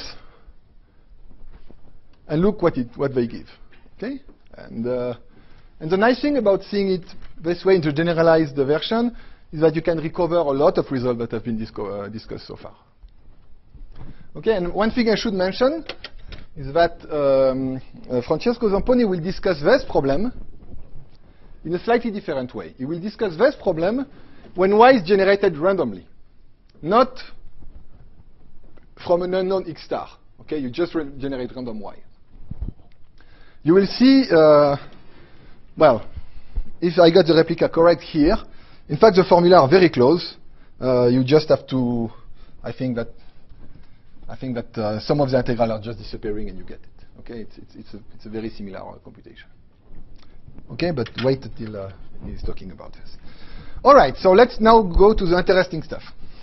and look what they give. Okay? And the nice thing about seeing it this way in the generalized version is that you can recover a lot of results that have been discussed so far. Okay, and one thing I should mention is that Francesco Zamponi will discuss this problem in a slightly different way. He will discuss this problem when Y is generated randomly, not from an unknown X star. Okay, you just generate random Y. You will see, well, if I got the replica correct here, in fact, the formula are very close. You just have to, I think that some of the integral are just disappearing and you get it. Okay, it's a very similar computation. Okay, but wait until he's talking about this. All right, so let's now go to the interesting stuff.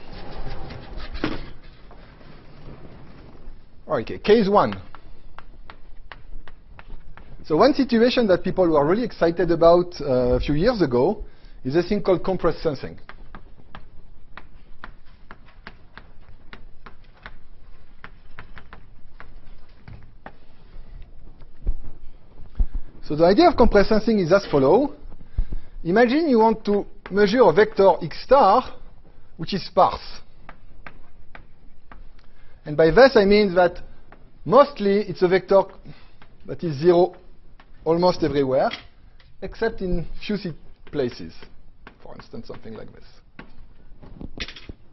Okay, case 1. So one situation that people were really excited about a few years ago is a thing called compressed sensing. So the idea of compressed sensing is as follows. Imagine you want to measure a vector X star, which is sparse. And by this I mean that mostly it's a vector that is 0 almost everywhere, except in few places. For instance, something like this.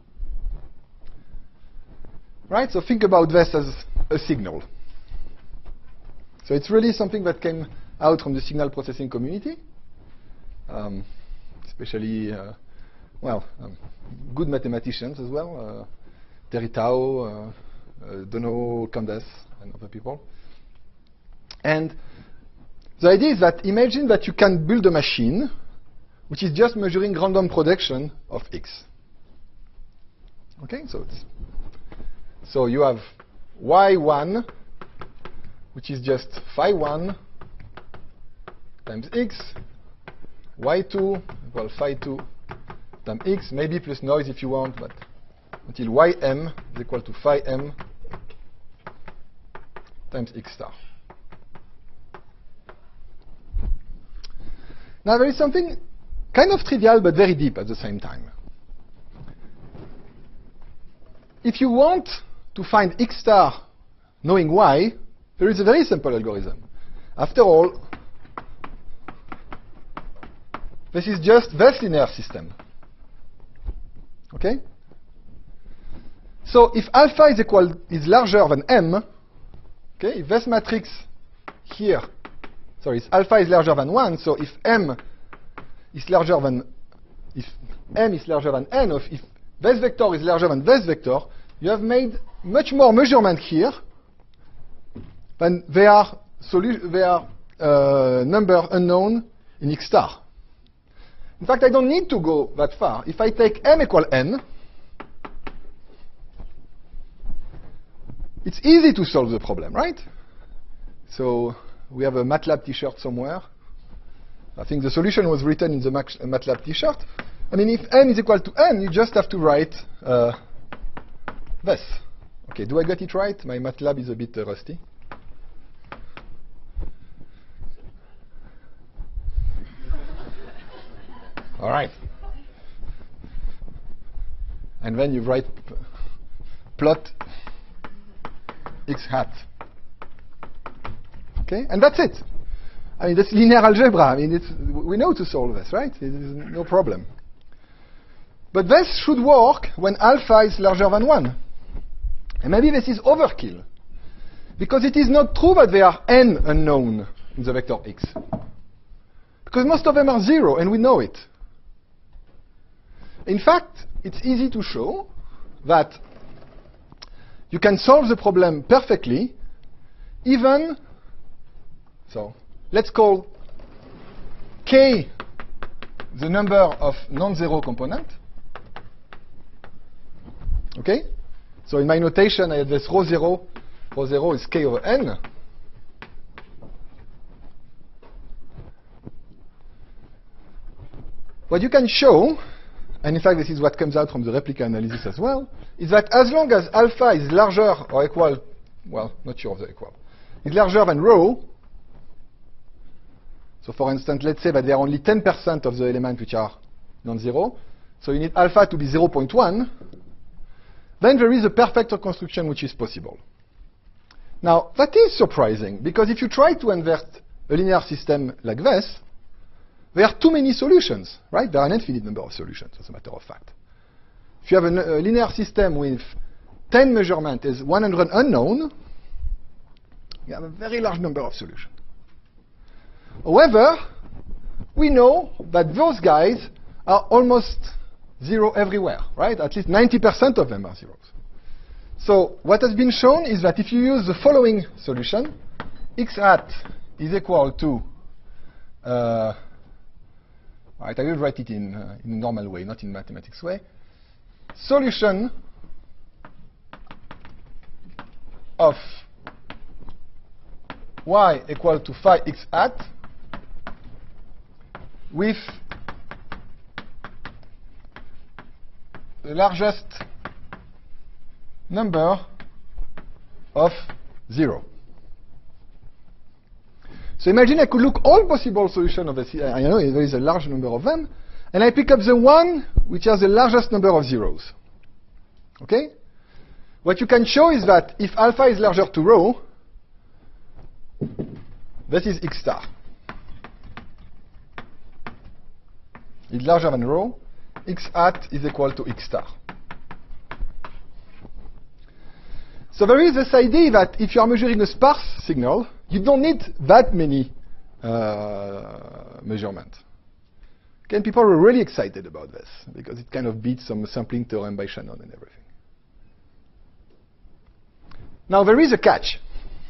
Right? So think about this as a signal. So it's really something that came out from the signal processing community, especially, good mathematicians as well, Terry Tao, Dono, Candace, and other people. And the idea is that imagine that you can build a machine which is just measuring random projection of X. Okay, so you have Y1, which is just phi 1 times X, Y2 equal phi 2 times X, maybe plus noise if you want, but until Ym is equal to phi m times X star. Now there is something kind of trivial but very deep at the same time. If you want to find X star knowing Y, there is a very simple algorithm. After all, this is just this linear system. Okay? So if alpha is larger than m, okay, if this matrix here, sorry, if alpha is larger than 1, so if m is larger than n, or if this vector is larger than this vector, you have made much more measurement here than there are number unknown in X star. In fact, I don't need to go that far. If I take m equal n, it's easy to solve the problem, right? So we have a MATLAB t-shirt somewhere. I think the solution was written in the MATLAB t-shirt. I mean, if m is equal to n, you just have to write this. Okay, do I get it right? My MATLAB is a bit rusty. All right. And then you write plot x hat. Okay, and that's it. I mean, that's linear algebra. I mean, we know to solve this, right? It is no problem. But this should work when alpha is larger than 1. And maybe this is overkill, because it is not true that there are n unknown in the vector x. Because most of them are 0, and we know it. In fact, it's easy to show that you can solve the problem perfectly, even, so let's call k the number of non-zero component. Okay? So in my notation, I have this rho 0. Rho 0 is k over n. What you can show, and in fact this is what comes out from the replica analysis as well, is that as long as alpha is larger or equal, well, not sure of the equal, is larger than rho, so for instance, let's say that there are only 10% of the elements which are non-zero, so you need alpha to be 0.1, then there is a perfect reconstruction which is possible. Now, that is surprising, because if you try to invert a linear system like this, there are too many solutions, right? There are an infinite number of solutions, as a matter of fact. If you have a linear system with 10 measurements is 100 unknown, you have a very large number of solutions. However, we know that those guys are almost 0 everywhere, right? At least 90% of them are zeros. So what has been shown is that if you use the following solution, x hat is equal to, right, I will write it in a normal way, not in mathematics way. Solution of y equal to phi x hat with the largest number of 0. So imagine I could look all possible solutions of this. I know there is a large number of them, and I pick up the one which has the largest number of zeros. Okay? What you can show is that if alpha is larger to rho, this is x star. It's larger than rho. X hat is equal to x star. So there is this idea that if you are measuring a sparse signal, you don't need that many measurements. Okay, and people were really excited about this, because it kind of beats some sampling theorem by Shannon and everything. Now there is a catch.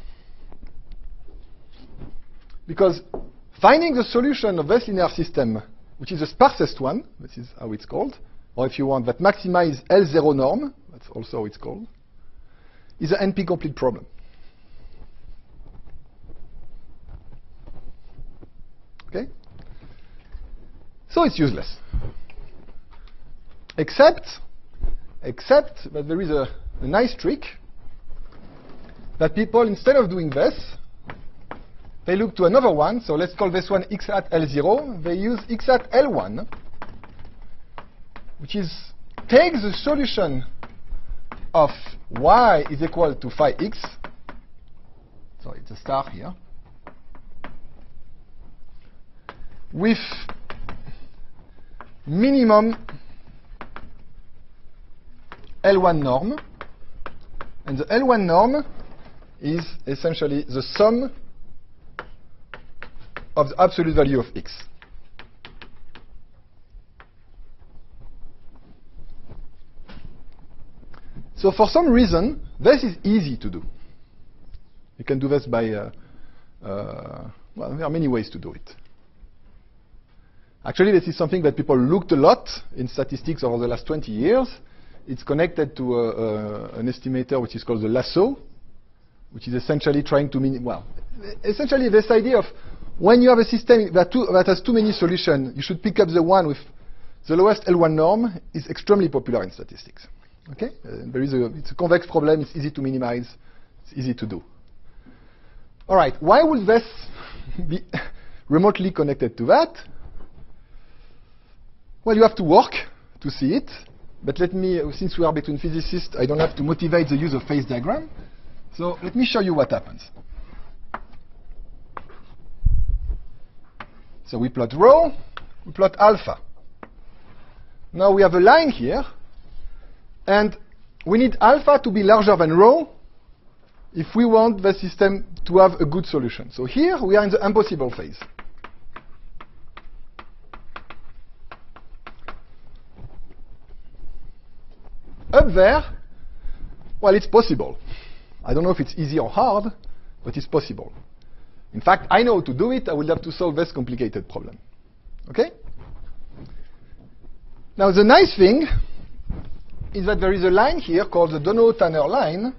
Because finding the solution of this linear system, which is the sparsest one, this is how it's called, or if you want, that maximize L0 norm, that's also how it's called, is an NP-complete problem. Okay? So it's useless. Except that there is a nice trick that people, instead of doing this, they look to another one. So let's call this one x hat L0. They use x hat L1, which is take the solution of y is equal to phi x. So it's a star here. With minimum L1 norm. And the L1 norm is essentially the sum of the absolute value of x. So for some reason, this is easy to do. You can do this by, well, there are many ways to do it. Actually, this is something that people looked a lot in statistics over the last 20 years. It's connected to an estimator which is called the lasso, which is essentially trying to essentially this idea of when you have a system that has too many solutions, you should pick up the one with the lowest L1 norm is extremely popular in statistics. Okay? It's a convex problem, it's easy to minimize, it's easy to do. All right, why would this be remotely connected to that? Well, you have to work to see it. But let me, since we are between physicists, I don't have to motivate the use of phase diagram. So let me show you what happens. So we plot rho, we plot alpha. Now we have a line here, and we need alpha to be larger than rho if we want the system to have a good solution. So here we are in the impossible phase. Up there, well, it's possible. I don't know if it's easy or hard, but it's possible. In fact, I know how to do it. I will have to solve this complicated problem. Okay? Now, the nice thing is that there is a line here called the Donoghue-Tanner line,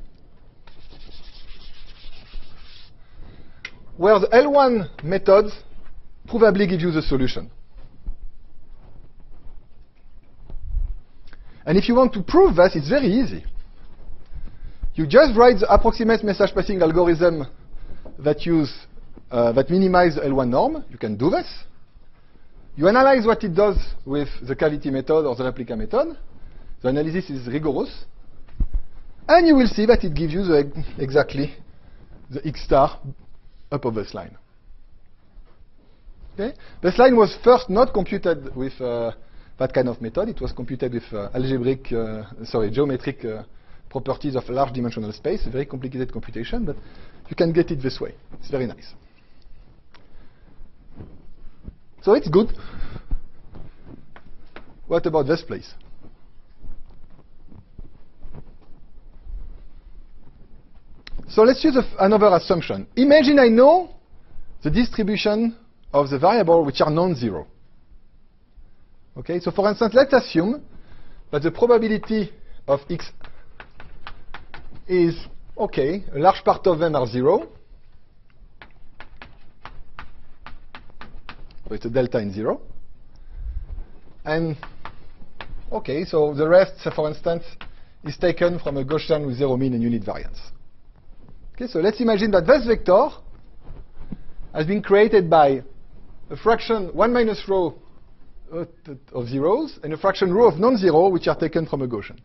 where the L1 methods probably give you the solution. And if you want to prove this, it's very easy. You just write the approximate message passing algorithm that minimize the L1 norm. You can do this. You analyze what it does with the cavity method or the replica method. The analysis is rigorous. And you will see that it gives you exactly the X star up of this line. Okay? This line was first not computed with that kind of method. It was computed with geometric properties of a large dimensional space, a very complicated computation, but you can get it this way. It's very nice. So it's good. What about this place? So let's use another assumption. Imagine I know the distribution of the variables which are non-zero. Okay, so for instance, let's assume that the probability of x is, okay, a large part of them are 0. So it's a delta in 0. And, okay, so the rest, for instance, is taken from a Gaussian with 0 mean and unit variance. Okay, so let's imagine that this vector has been created by a fraction 1 minus rho of zeros and a fraction rho of non-zero, which are taken from a Gaussian.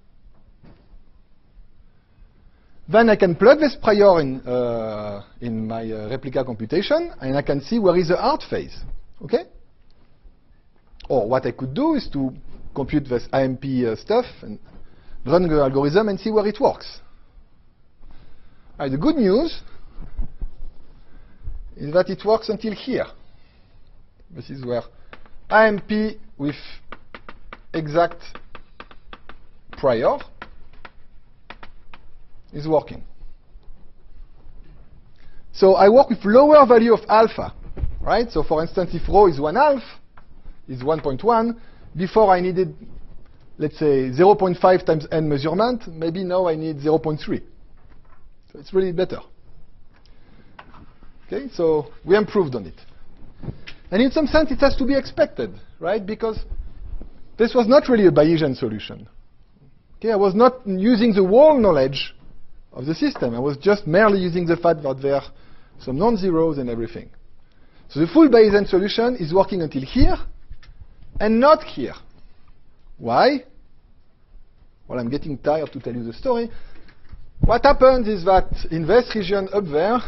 Then I can plug this prior in my replica computation, and I can see where is the hard phase. Okay? Or what I could do is to compute this AMP stuff and run the algorithm and see where it works. The good news is that it works until here. This is where AMP with exact prior is working. So I work with lower value of alpha, right? So for instance, if rho is 1/2, is 1.1, before I needed, let's say, 0.5 times n measurement, maybe now I need 0.3. So it's really better. Okay, so we improved on it. And in some sense, it has to be expected, right? Because this was not really a Bayesian solution. Okay, I was not using the whole knowledge of the system. I was just merely using the fact that there are some non-zeros and everything. So the full Bayesian solution is working until here and not here. Why? Well, I'm getting tired to tell you the story. What happens is that in this region up there,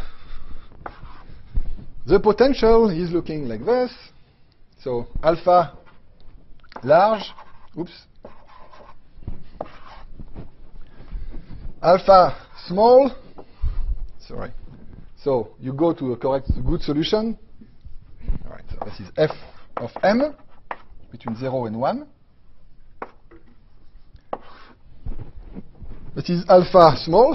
the potential is looking like this. So alpha large, oops, alpha small. Sorry. So you go to a good solution. All right. So this is f of m between 0 and 1. This is alpha small.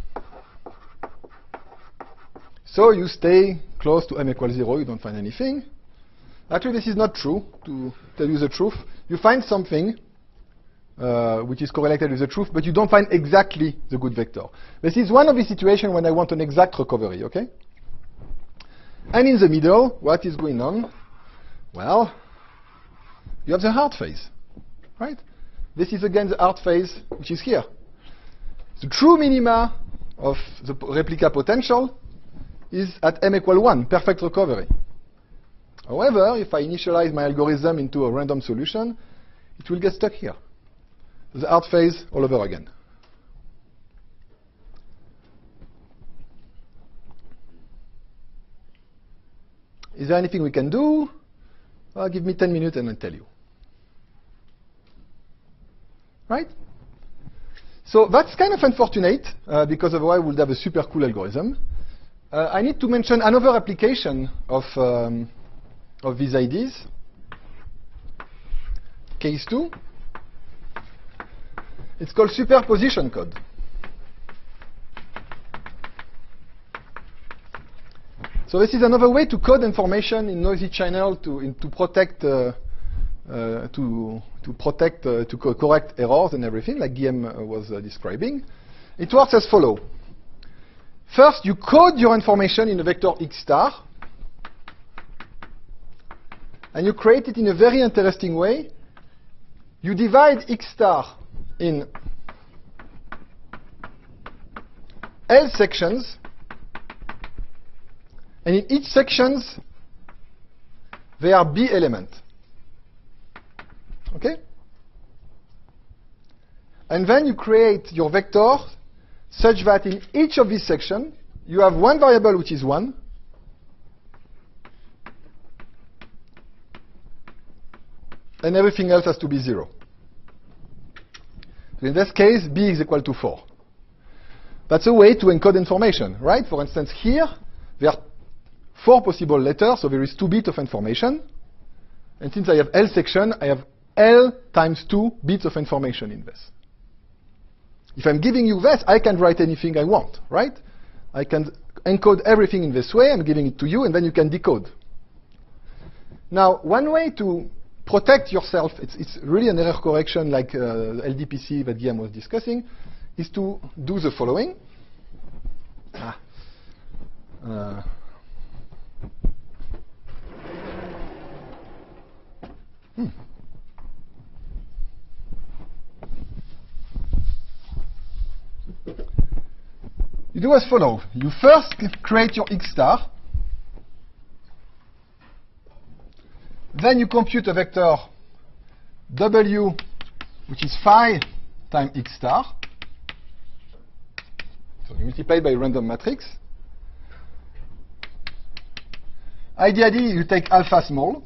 So you stay close to m equals 0. You don't find anything. Actually, this is not true. To tell you the truth, you find something which is correlated with the truth, but you don't find exactly the good vector. This is one of the situations when I want an exact recovery, okay? And in the middle, what is going on? Well, you have the hard phase, right? This is again the hard phase, which is here. The true minima of the replica potential is at m equal 1, perfect recovery. However, if I initialize my algorithm into a random solution, it will get stuck here. The hard phase all over again. Is there anything we can do? Well, give me 10 minutes and I'll tell you. Right? So that's kind of unfortunate, because otherwise we would have a super cool algorithm. I need to mention another application of these ideas. Case 2. It's called superposition code. So this is another way to code information in noisy channel to protect correct errors and everything, like Guillaume was describing. It works as follows. First, you code your information in a vector x star, and you create it in a very interesting way. You divide x star in L sections, and in each sections there are B elements. Okay? And then you create your vector such that in each of these sections you have one variable which is 1, and everything else has to be 0. So in this case, B is equal to 4. That's a way to encode information, right? For instance, here, there are 4 possible letters, so there is 2 bits of information. And since I have L section, I have L times 2 bits of information in this. If I'm giving you this, I can write anything I want, right? I can encode everything in this way. I'm giving it to you, and then you can decode. Now, one way to protect yourself, it's really an error correction like LDPC that Guillaume was discussing, is to do the following. You do as follows. You first create your x star. Then you compute a vector W, which is phi times x star. So you multiply by a random matrix. Ideally, you take alpha small.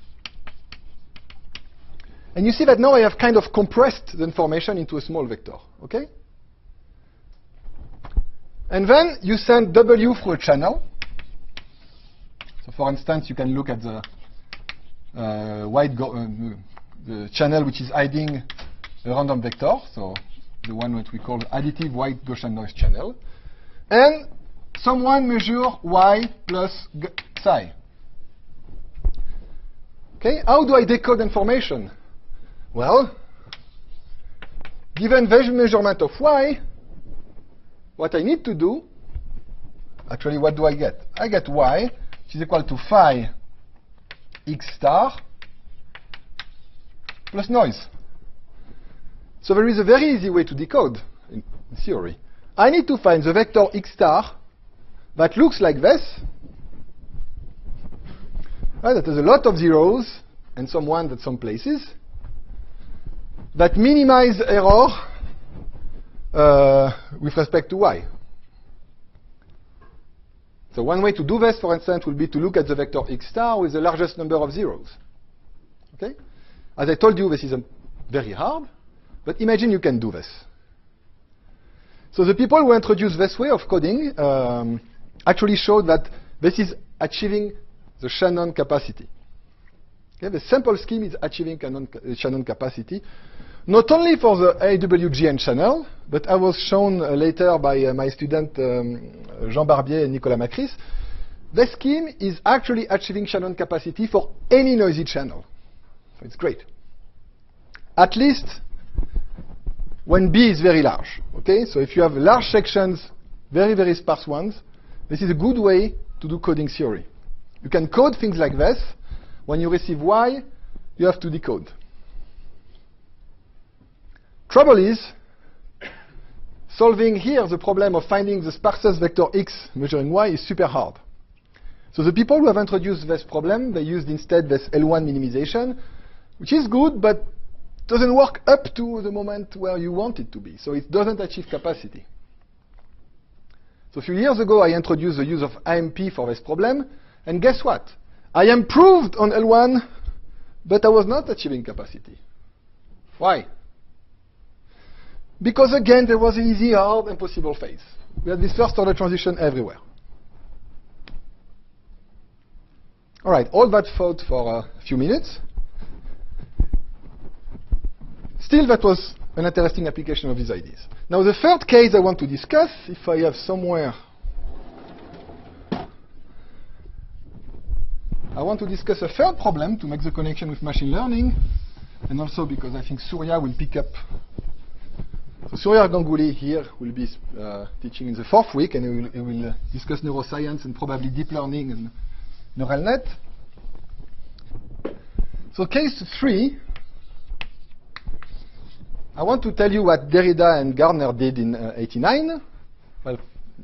And you see that now I have kind of compressed the information into a small vector. Okay? And then you send W through a channel. So for instance, you can look at the the channel which is hiding a random vector, so the one that we call additive white Gaussian noise channel. And someone measure y plus psi. Okay, how do I decode information? Well, given the measurement of y, what I need to do, actually what do I get? I get y, which is equal to phi x star plus noise. So there is a very easy way to decode in theory. I need to find the vector x star that looks like this, right, that has a lot of zeros and some ones at some places, that minimize error with respect to y. So one way to do this, for instance, will be to look at the vector x star with the largest number of zeros. Okay? As I told you, this is very hard, but imagine you can do this. So the people who introduced this way of coding actually showed that this is achieving the Shannon capacity. Okay, the sample scheme is achieving Shannon capacity, not only for the AWGN channel, but I was shown later by my student Jean Barbier and Nicolas Macris. The scheme is actually achieving Shannon capacity for any noisy channel. So it's great. At least when B is very large. Okay, so if you have large sections, very, very sparse ones, this is a good way to do coding theory. You can code things like this. When you receive Y, you have to decode. Trouble is, solving here the problem of finding the sparsest vector X measuring Y is super hard. So the people who have introduced this problem, they used instead this L1 minimization, which is good, but doesn't work up to the moment where you want it to be. So it doesn't achieve capacity. So a few years ago, I introduced the use of AMP for this problem, and guess what? I improved on L1, but I was not achieving capacity. Why? Because again, there was an easy, hard, and possible phase. We had this first order transition everywhere. All right, all that thought for a few minutes. Still, that was an interesting application of these ideas. Now, the third case I want to discuss, if I have somewhere, I want to discuss a third problem to make the connection with machine learning, and also because I think Surya will pick up. So Surya Ganguly here will be teaching in the 4th week, and he will discuss neuroscience and probably deep learning and neural net. So case 3, I want to tell you what Derrida and Gardner did in '89. Well,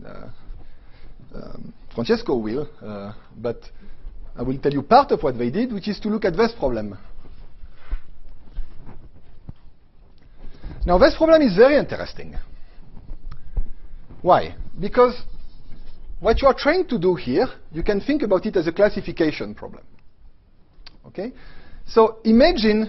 Francesco will, but I will tell you part of what they did, which is to look at this problem. Now, this problem is very interesting. Why? Because what you are trying to do here, you can think about it as a classification problem. Okay? So imagine,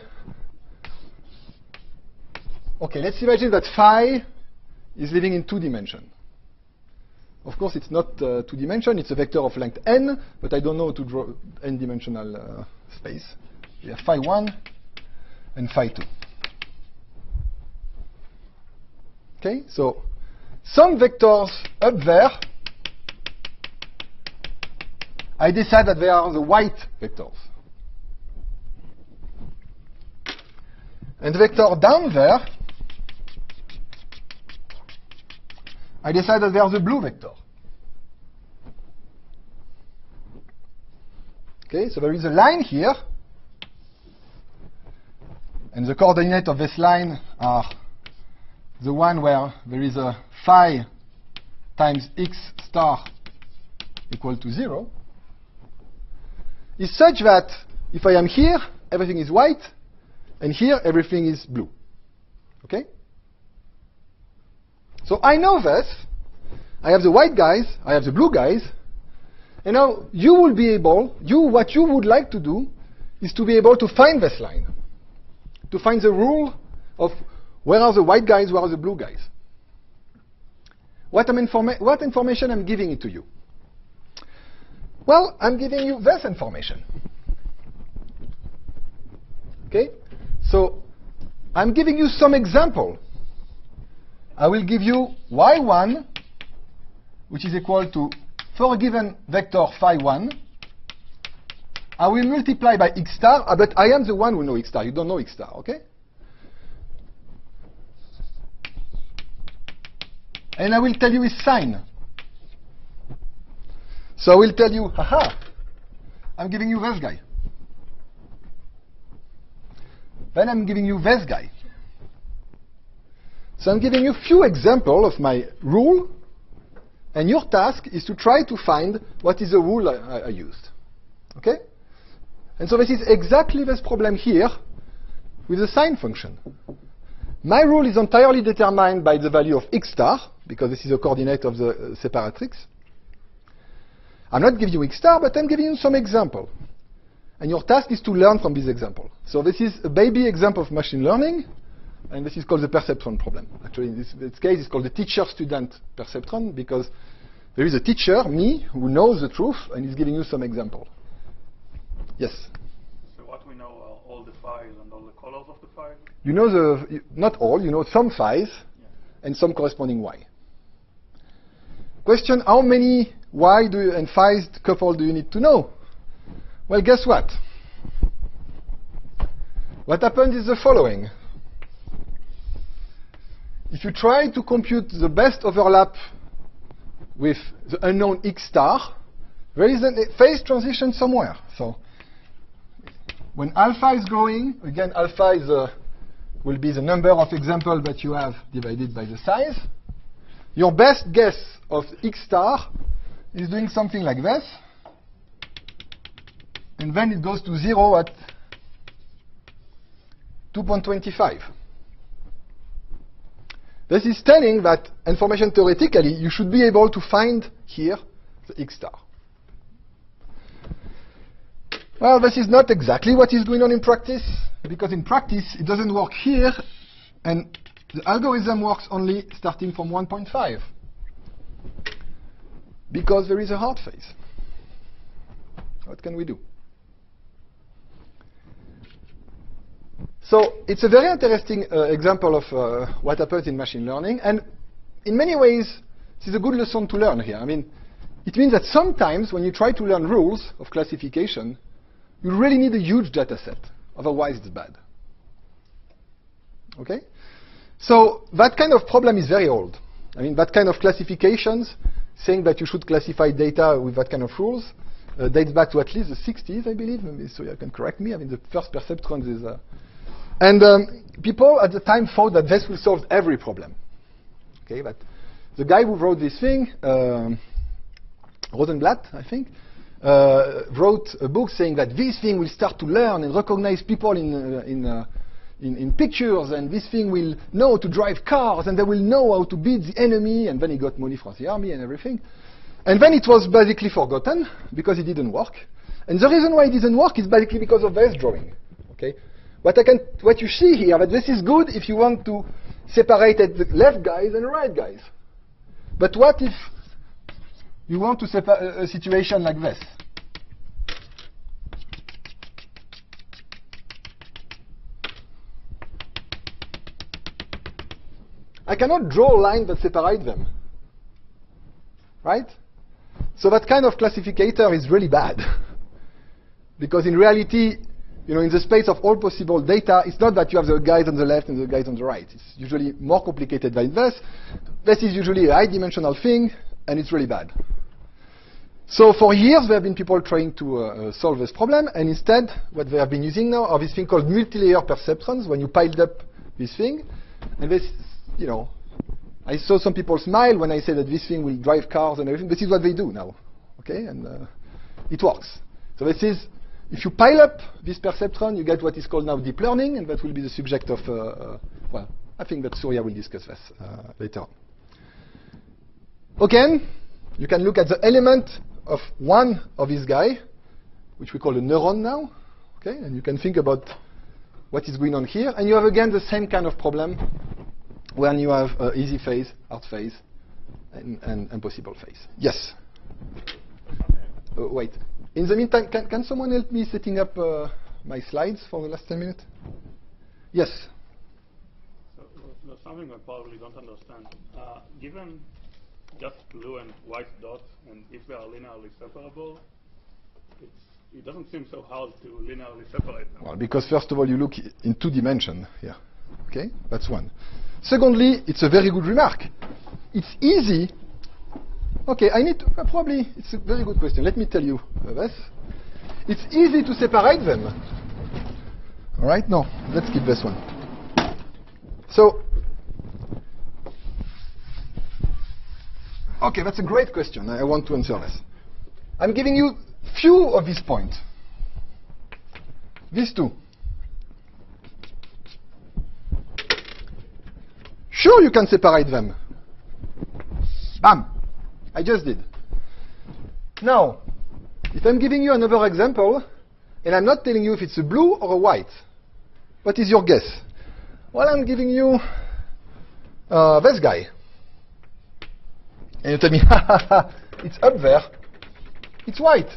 okay, let's imagine that phi is living in 2 dimensions. Of course, it's not 2 dimension, it's a vector of length n, but I don't know how to draw n-dimensional space. We have phi 1 and phi 2. Okay, so some vectors up there, I decide that they are the white vectors. And the vector down there, I decide that they are the blue vector. Okay, so there is a line here, and the coordinates of this line are the one where there is a phi times x star equal to 0, is such that if I am here, everything is white, and here, everything is blue. Okay? So I know this. I have the white guys, I have the blue guys, and now you will be able, what you would like to do is to be able to find this line, to find the rule of where are the white guys, where are the blue guys. What information I'm giving it to you? Well, I'm giving you this information. Okay? So I'm giving you some example. I will give you y1, which is equal to, for a given vector phi 1, I will multiply by x star, but I am the one who knows x star. You don't know x star, okay? And I will tell you its sign. So I will tell you, haha, I'm giving you this guy. Then I'm giving you this guy. So I'm giving you a few examples of my rule, and your task is to try to find what is the rule I used. Okay? And so this is exactly this problem here with the sign function. My rule is entirely determined by the value of x star, because this is a coordinate of the separatrix. I'm not giving you x star, but I'm giving you some example. And your task is to learn from this example. So this is a baby example of machine learning, and this is called the perceptron problem. Actually, in this case, it's called the teacher-student perceptron, because there is a teacher, me, who knows the truth, and is giving you some example. Yes? So what we know are all the files and all the colors of the files? You know not all, you know some phi's and some corresponding y. Question, how many y and phi's couple do you need to know? Well, guess what? What happens is the following. If you try to compute the best overlap with the unknown x star, there is a phase transition somewhere. So when alpha is growing, again, alpha is will be the number of examples that you have divided by the size. Your best guess of x star is doing something like this. And then it goes to 0 at 2.25. This is telling that information theoretically, you should be able to find here the x star. Well, this is not exactly what is going on in practice, because in practice, it doesn't work here, and the algorithm works only starting from 1.5, because there is a hard phase. What can we do? So it's a very interesting example of what happens in machine learning. And in many ways, this is a good lesson to learn here. I mean, it means that sometimes when you try to learn rules of classification, you really need a huge data set. Otherwise, it's bad. OK? So that kind of problem is very old. I mean, that kind of classifications, saying that you should classify data with that kind of rules, dates back to at least the 60s, I believe. So you can correct me. I mean, the first perceptrons is... And people at the time thought that this will solve every problem. Okay, but the guy who wrote this thing, Rosenblatt, I think, wrote a book saying that this thing will start to learn and recognize people in pictures, and this thing will know to drive cars, and they will know how to beat the enemy, and then he got money from the army and everything. And then it was basically forgotten because it didn't work. And the reason why it didn't work is basically because of this drawing. Okay? What you see here, that this is good if you want to separate the left guys and the right guys. But what if you want to separate a situation like this? I cannot draw a line that separates them. Right? So that kind of classificator is really bad. Because in reality, in the space of all possible data, it's not that you have the guys on the left and the guys on the right. It's usually more complicated than this. This is usually a high-dimensional thing, and it's really bad. So for years, there have been people trying to solve this problem, and instead, what they have been using now are this thing called multi-layer perceptrons, when you piled up this thing. And this, I saw some people smile when I said that this thing will drive cars and everything. This is what they do now, okay? And it works. So this is, if you pile up this perceptron, you get what is called now deep learning, and that will be the subject of, well, I think that Surya will discuss this later on. Again, you can look at the element of one of this guy, which we call a neuron now, okay? And you can think about what is going on here. And you have, again, the same kind of problem when you have easy phase, hard phase, and possible phase. Yes? Wait. In the meantime, can someone help me setting up my slides for the last 10 minutes? Yes? So there's something I probably don't understand. Given just blue and white dots, and if they are linearly separable, it doesn't seem so hard to linearly separate them. Well, because first of all, you look in 2 dimensions here. Okay? That's one. Secondly, it's a very good remark. It's easy. Okay, I need to, probably, it's a very good question. Let me tell you this. It's easy to separate them. All right? No, let's keep this one. So, okay, that's a great question. I want to answer this. I'm giving you few of these points. These 2. Sure, you can separate them. Bam! I just did. Now, if I'm giving you another example, and I'm not telling you if it's a blue or a white, what is your guess? well, I'm giving you this guy. And you tell me, it's up there. It's white.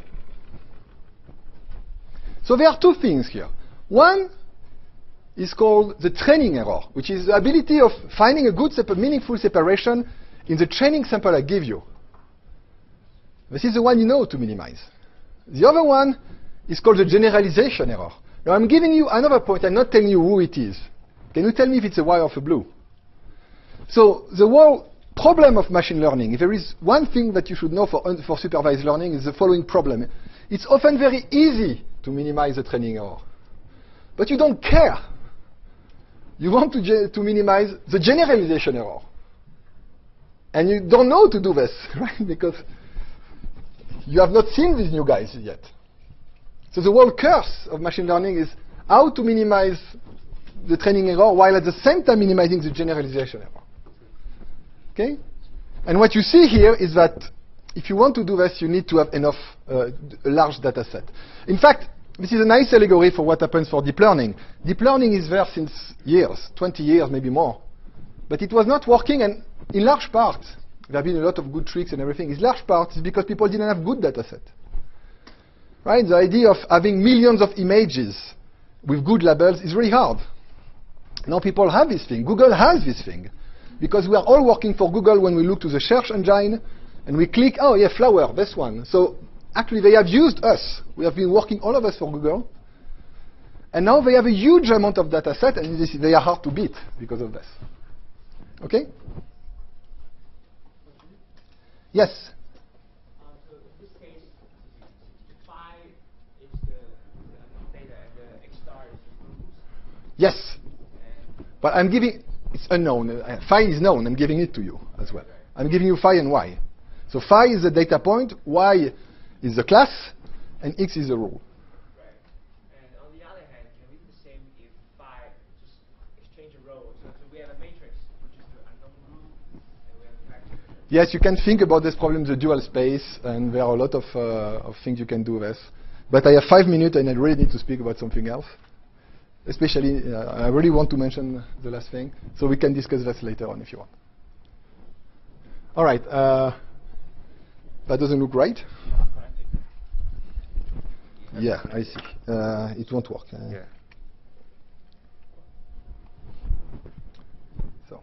So there are two things here. One is called the training error, which is the ability of finding a good, meaningful separation in the training sample I give you. This is the one you know to minimize. The other one is called the generalization error. Now I'm giving you another point. I'm not telling you who it is. Can you tell me if it's a white or a blue? So the whole problem of machine learning, if there is one thing that you should know for supervised learning, is the following problem. It's often very easy to minimize the training error. But you don't care. You want to minimize the generalization error. And you don't know to do this, right? Because you have not seen these new guys yet. So the whole curse of machine learning is how to minimize the training error while at the same time minimizing the generalization error. Okay? And what you see here is that if you want to do this, you need to have enough, a large data set. In fact, this is a nice allegory for what happens for deep learning. Deep learning is there since years, 20 years, maybe more. But it was not working, and in large part, there have been a lot of good tricks and everything. In large part, it's because people didn't have good data set. Right? The idea of having millions of images with good labels is really hard. Now people have this thing. Google has this thing. Because we are all working for Google when we look to the search engine, and we click, oh yeah, flower, this one. So actually they have used us. We have been working, all of us, for Google. And now they have a huge amount of data set, and they are hard to beat because of this. Okay? Yes? So in this case, phi is the unknown data and the X star is the rules. Yes. But I'm giving, it's unknown. Phi is known. I'm giving it to you as well. I'm giving you phi and y. So phi is the data point, y is the class, and x is the rule. Right. And on the other hand, can we do the same if phi just exchange a row? So we have a matrix, which is the unknown rule, and we have a factor. Yes, you can think about this problem, the dual space, and there are a lot of things you can do with this. But I have 5 minutes, and I really need to speak about something else. Especially, I really want to mention the last thing, so we can discuss this later on if you want. All right, that doesn't look right. Yeah, I see. It won't work. Yeah. So.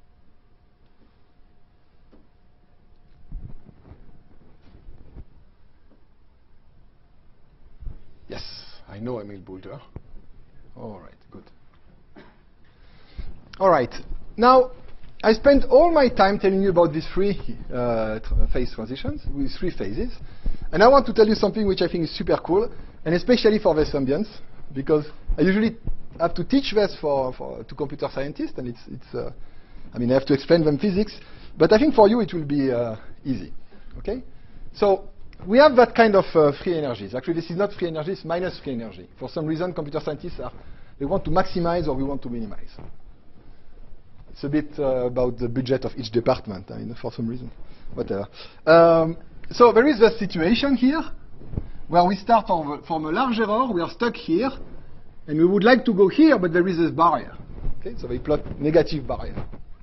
Yes, I know Emil Boulter. All right, good. All right, now I spent all my time telling you about these three phase transitions, with 3 phases. And I want to tell you something which I think is super cool, and especially for this ambience, because I usually have to teach this to computer scientists, and I mean, I have to explain them physics, but I think for you it will be easy, okay? So we have that kind of free energies. Actually, this is not free energy, it's minus free energy. For some reason, computer scientists they want to maximize or we want to minimize. It's a bit about the budget of each department, I mean, for some reason, whatever. So there is a situation here where we start from a large error, we are stuck here, and we would like to go here, but there is this barrier. Okay, so they plot negative barrier.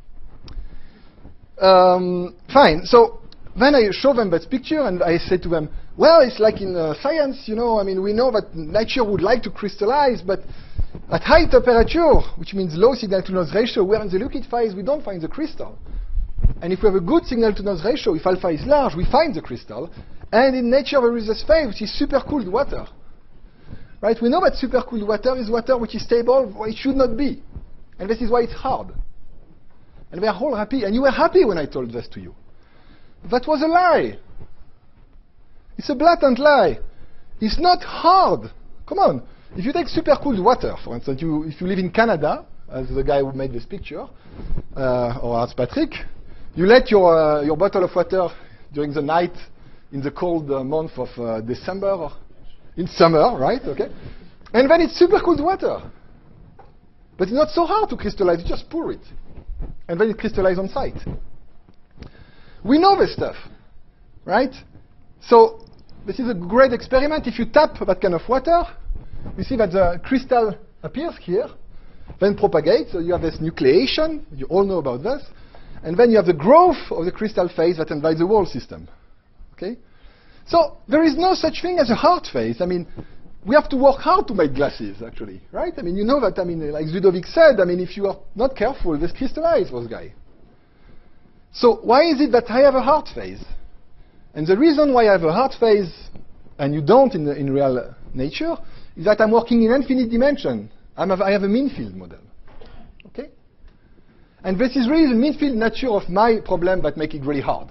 Fine, so then I show them that picture, and I say to them, well, it's like in science, you know, I mean, we know that nature would like to crystallize, but at high temperature, which means low signal-to-noise ratio, where in the liquid phase we don't find the crystal. And if we have a good signal-to-noise ratio, if alpha is large, we find the crystal. And in nature there is this phase which is supercooled water. Right? We know that supercooled water is water which is stable where it should not be. And this is why it's hard. And we are all happy. And you were happy when I told this to you. That was a lie. It's a blatant lie. It's not hard. Come on. If you take supercooled water, for instance, if you live in Canada, as the guy who made this picture, or as Patrick, you let your bottle of water during the night in the cold month of December, or in summer, right? Okay, and then it's supercooled water. But it's not so hard to crystallize. You just pour it, and then it crystallizes on site. We know this stuff, right? So this is a great experiment. If you tap that kind of water, you see that the crystal appears here, then propagate. So you have this nucleation. You all know about this. And then you have the growth of the crystal phase that invites the whole system. Okay? So there is no such thing as a hard phase. I mean, we have to work hard to make glasses, actually, right? I mean, you know that, I mean, like Ludovic said, I mean, if you are not careful, they crystallize those guys. So why is it that I have a hard phase? And the reason why I have a hard phase and you don't in real nature is that I'm working in infinite dimension. I have a mean field model. Okay? And this is really the mean field nature of my problem that make it really hard.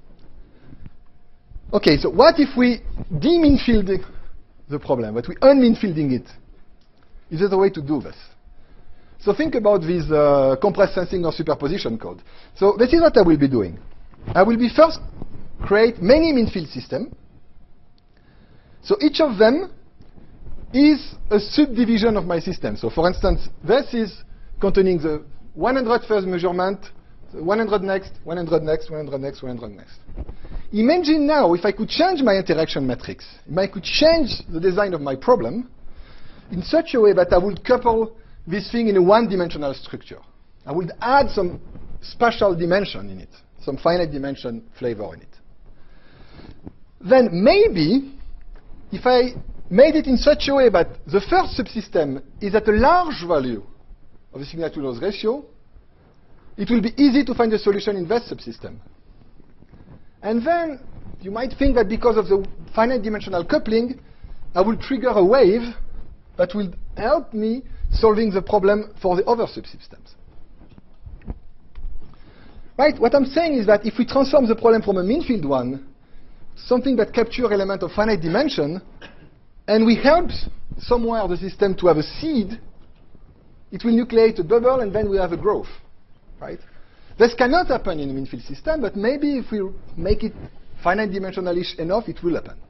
Okay, so what if we de-mean field the problem, but we un-mean fielding it? Is there a way to do this? So think about this compressed sensing or superposition code. So this is what I will be doing. I will be first create many mean field systems. So each of them is a subdivision of my system. So for instance, this is containing the 100 first measurement, 100 next, 100 next, 100 next, 100 next. Imagine now if I could change my interaction matrix, if I could change the design of my problem in such a way that I would couple this thing in a one-dimensional structure. I would add some spatial dimension in it, some finite dimension flavor in it. Then maybe, if I made it in such a way that the first subsystem is at a large value of the signal-to-noise ratio, it will be easy to find a solution in that subsystem. And then you might think that because of the finite dimensional coupling, I will trigger a wave that will help me solving the problem for the other subsystems. Right? What I'm saying is that if we transform the problem from a mean field one, something that captures element of finite dimension, and we help somewhere the system to have a seed, it will nucleate a bubble, and then we have a growth. Right? This cannot happen in a mean field system, but maybe if we make it finite dimensional-ish enough, it will happen.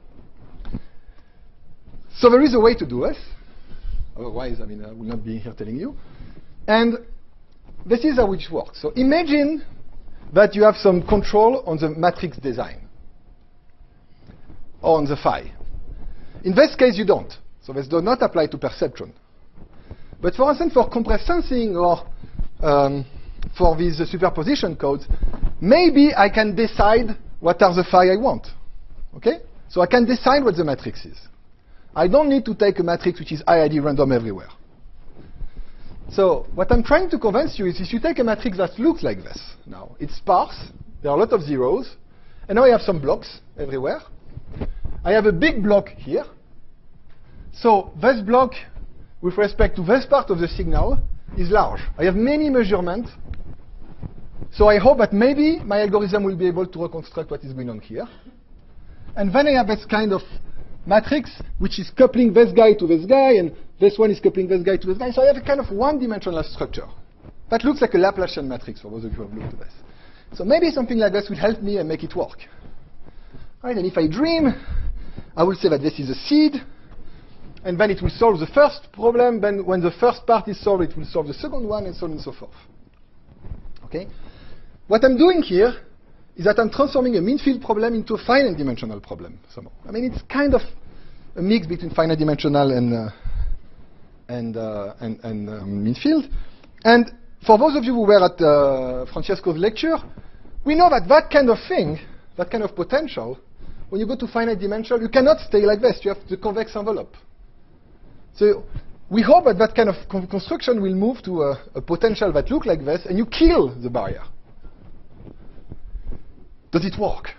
So there is a way to do this. Otherwise, I mean, I will not be here telling you. And this is how it works. So imagine that you have some control on the matrix design, or on the phi. In this case, you don't. So this does not apply to perceptron. But for instance, for compressed sensing or for these superposition codes, maybe I can decide what are the phi I want. Okay? So I can decide what the matrix is. I don't need to take a matrix which is IID random everywhere. So what I'm trying to convince you is if you take a matrix that looks like this, now it's sparse, there are a lot of zeros, and now I have some blocks everywhere. I have a big block here. So this block, with respect to this part of the signal, is large. I have many measurements. So I hope that maybe my algorithm will be able to reconstruct what is going on here. And then I have this kind of matrix which is coupling this guy to this guy, and this one is coupling this guy to this guy. So I have a kind of one-dimensional structure. That looks like a Laplacian matrix for those of you who have looked at this. So maybe something like this will help me and make it work. Right, and if I dream, I will say that this is a seed, and then it will solve the first problem. Then when the first part is solved, it will solve the second one, and so on and so forth. Okay? What I'm doing here is that I'm transforming a mean field problem into a finite dimensional problem somehow. I mean, it's kind of a mix between finite dimensional and mean field. And for those of you who were at Francesco's lecture, we know that that kind of thing, that kind of potential, when you go to finite dimension, you cannot stay like this. You have the convex envelope. So we hope that that kind of construction will move to a potential that looks like this, and you kill the barrier. Does it work?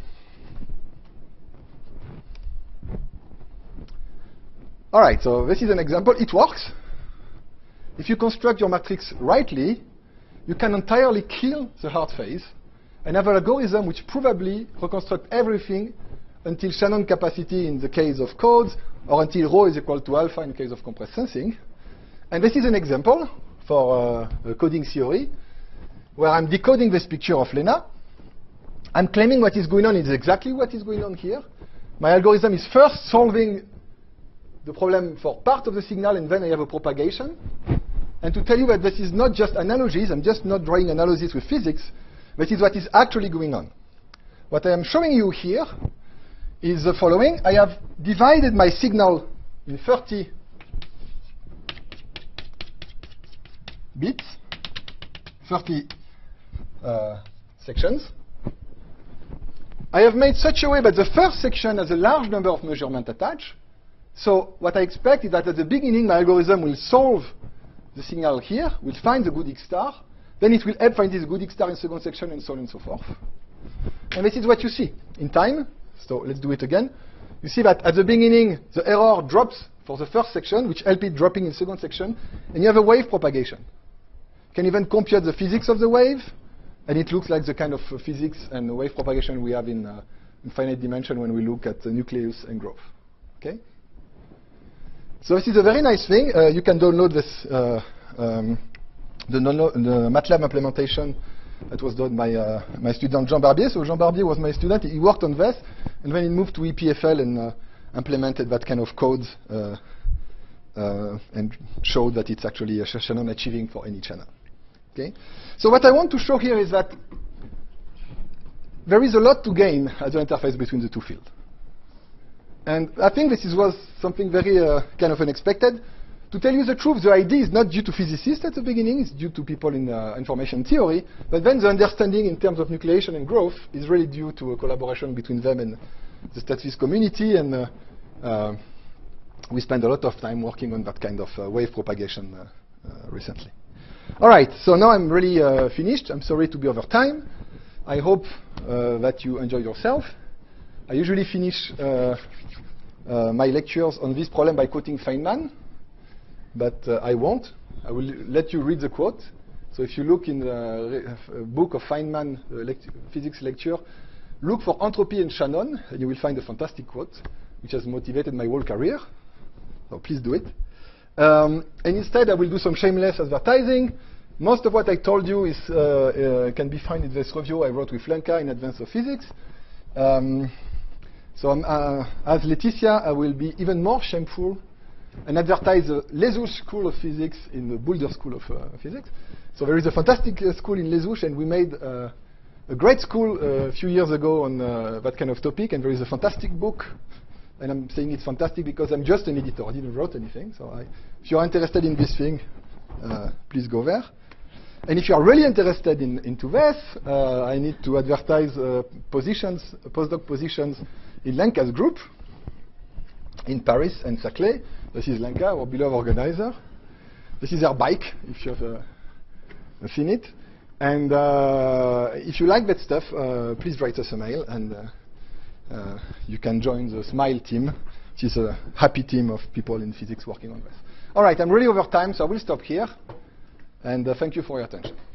All right, so this is an example. It works. If you construct your matrix rightly, you can entirely kill the hard phase and have an algorithm which probably reconstructs everything until Shannon capacity in the case of codes, or until rho is equal to alpha in the case of compressed sensing. And this is an example for a coding theory where I'm decoding this picture of Lena. I'm claiming what is going on is exactly what is going on here. My algorithm is first solving the problem for part of the signal, and then I have a propagation. And to tell you that this is not just analogies, I'm just not drawing analysis with physics, this is what is actually going on. What I am showing you here is the following. I have divided my signal in 30 bits, 30 sections. I have made such a way that the first section has a large number of measurements attached. So what I expect is that at the beginning, my algorithm will solve the signal here, will find the good X star, then it will help find this good X star in second section, and so on and so forth. And this is what you see in time. So let's do it again. You see that at the beginning, the error drops for the first section, which helps it dropping in second section, and you have a wave propagation. You can even compute the physics of the wave, and it looks like the kind of physics and wave propagation we have in finite dimension when we look at the nucleus and growth. Okay? So this is a very nice thing. You can download this, the MATLAB implementation that was done by my student Jean Barbier. So Jean Barbier was my student. He worked on this, and then he moved to EPFL and implemented that kind of code and showed that it's actually a Shannon achieving for any channel. Okay? So what I want to show here is that there is a lot to gain at the interface between the two fields. And I think this was something very kind of unexpected. To tell you the truth, the idea is not due to physicists at the beginning, it's due to people in information theory, but then the understanding in terms of nucleation and growth is really due to a collaboration between them and the statistics community, and we spent a lot of time working on that kind of wave propagation recently. All right, so now I'm really finished. I'm sorry to be over time. I hope that you enjoy yourself. I usually finish my lectures on this problem by quoting Feynman, but I won't. I will let you read the quote. So if you look in the book of Feynman physics lecture, look for entropy and Shannon, and you will find a fantastic quote, which has motivated my whole career. So please do it. And instead, I will do some shameless advertising. Most of what I told you is can be found in this review I wrote with Lenka in Advance of Physics. So as Laetitia, I will be even more shameful and advertise the Lesuche School of Physics in the Boulder School of Physics. So there is a fantastic school in Lesuche, and we made a great school a few years ago on that kind of topic, and there is a fantastic book. And I'm saying it's fantastic because I'm just an editor. I didn't write anything. So if you're interested in this thing, please go there. And if you are really interested into this, I need to advertise postdoc positions in Lenka's group in Paris and Saclay. This is Lenka, our beloved organizer. This is her bike, if you have seen it. And if you like that stuff, please write us a mail, and you can join the SMILE team, which is a happy team of people in physics working on this. All right, I'm really over time, so I will stop here. And thank you for your attention.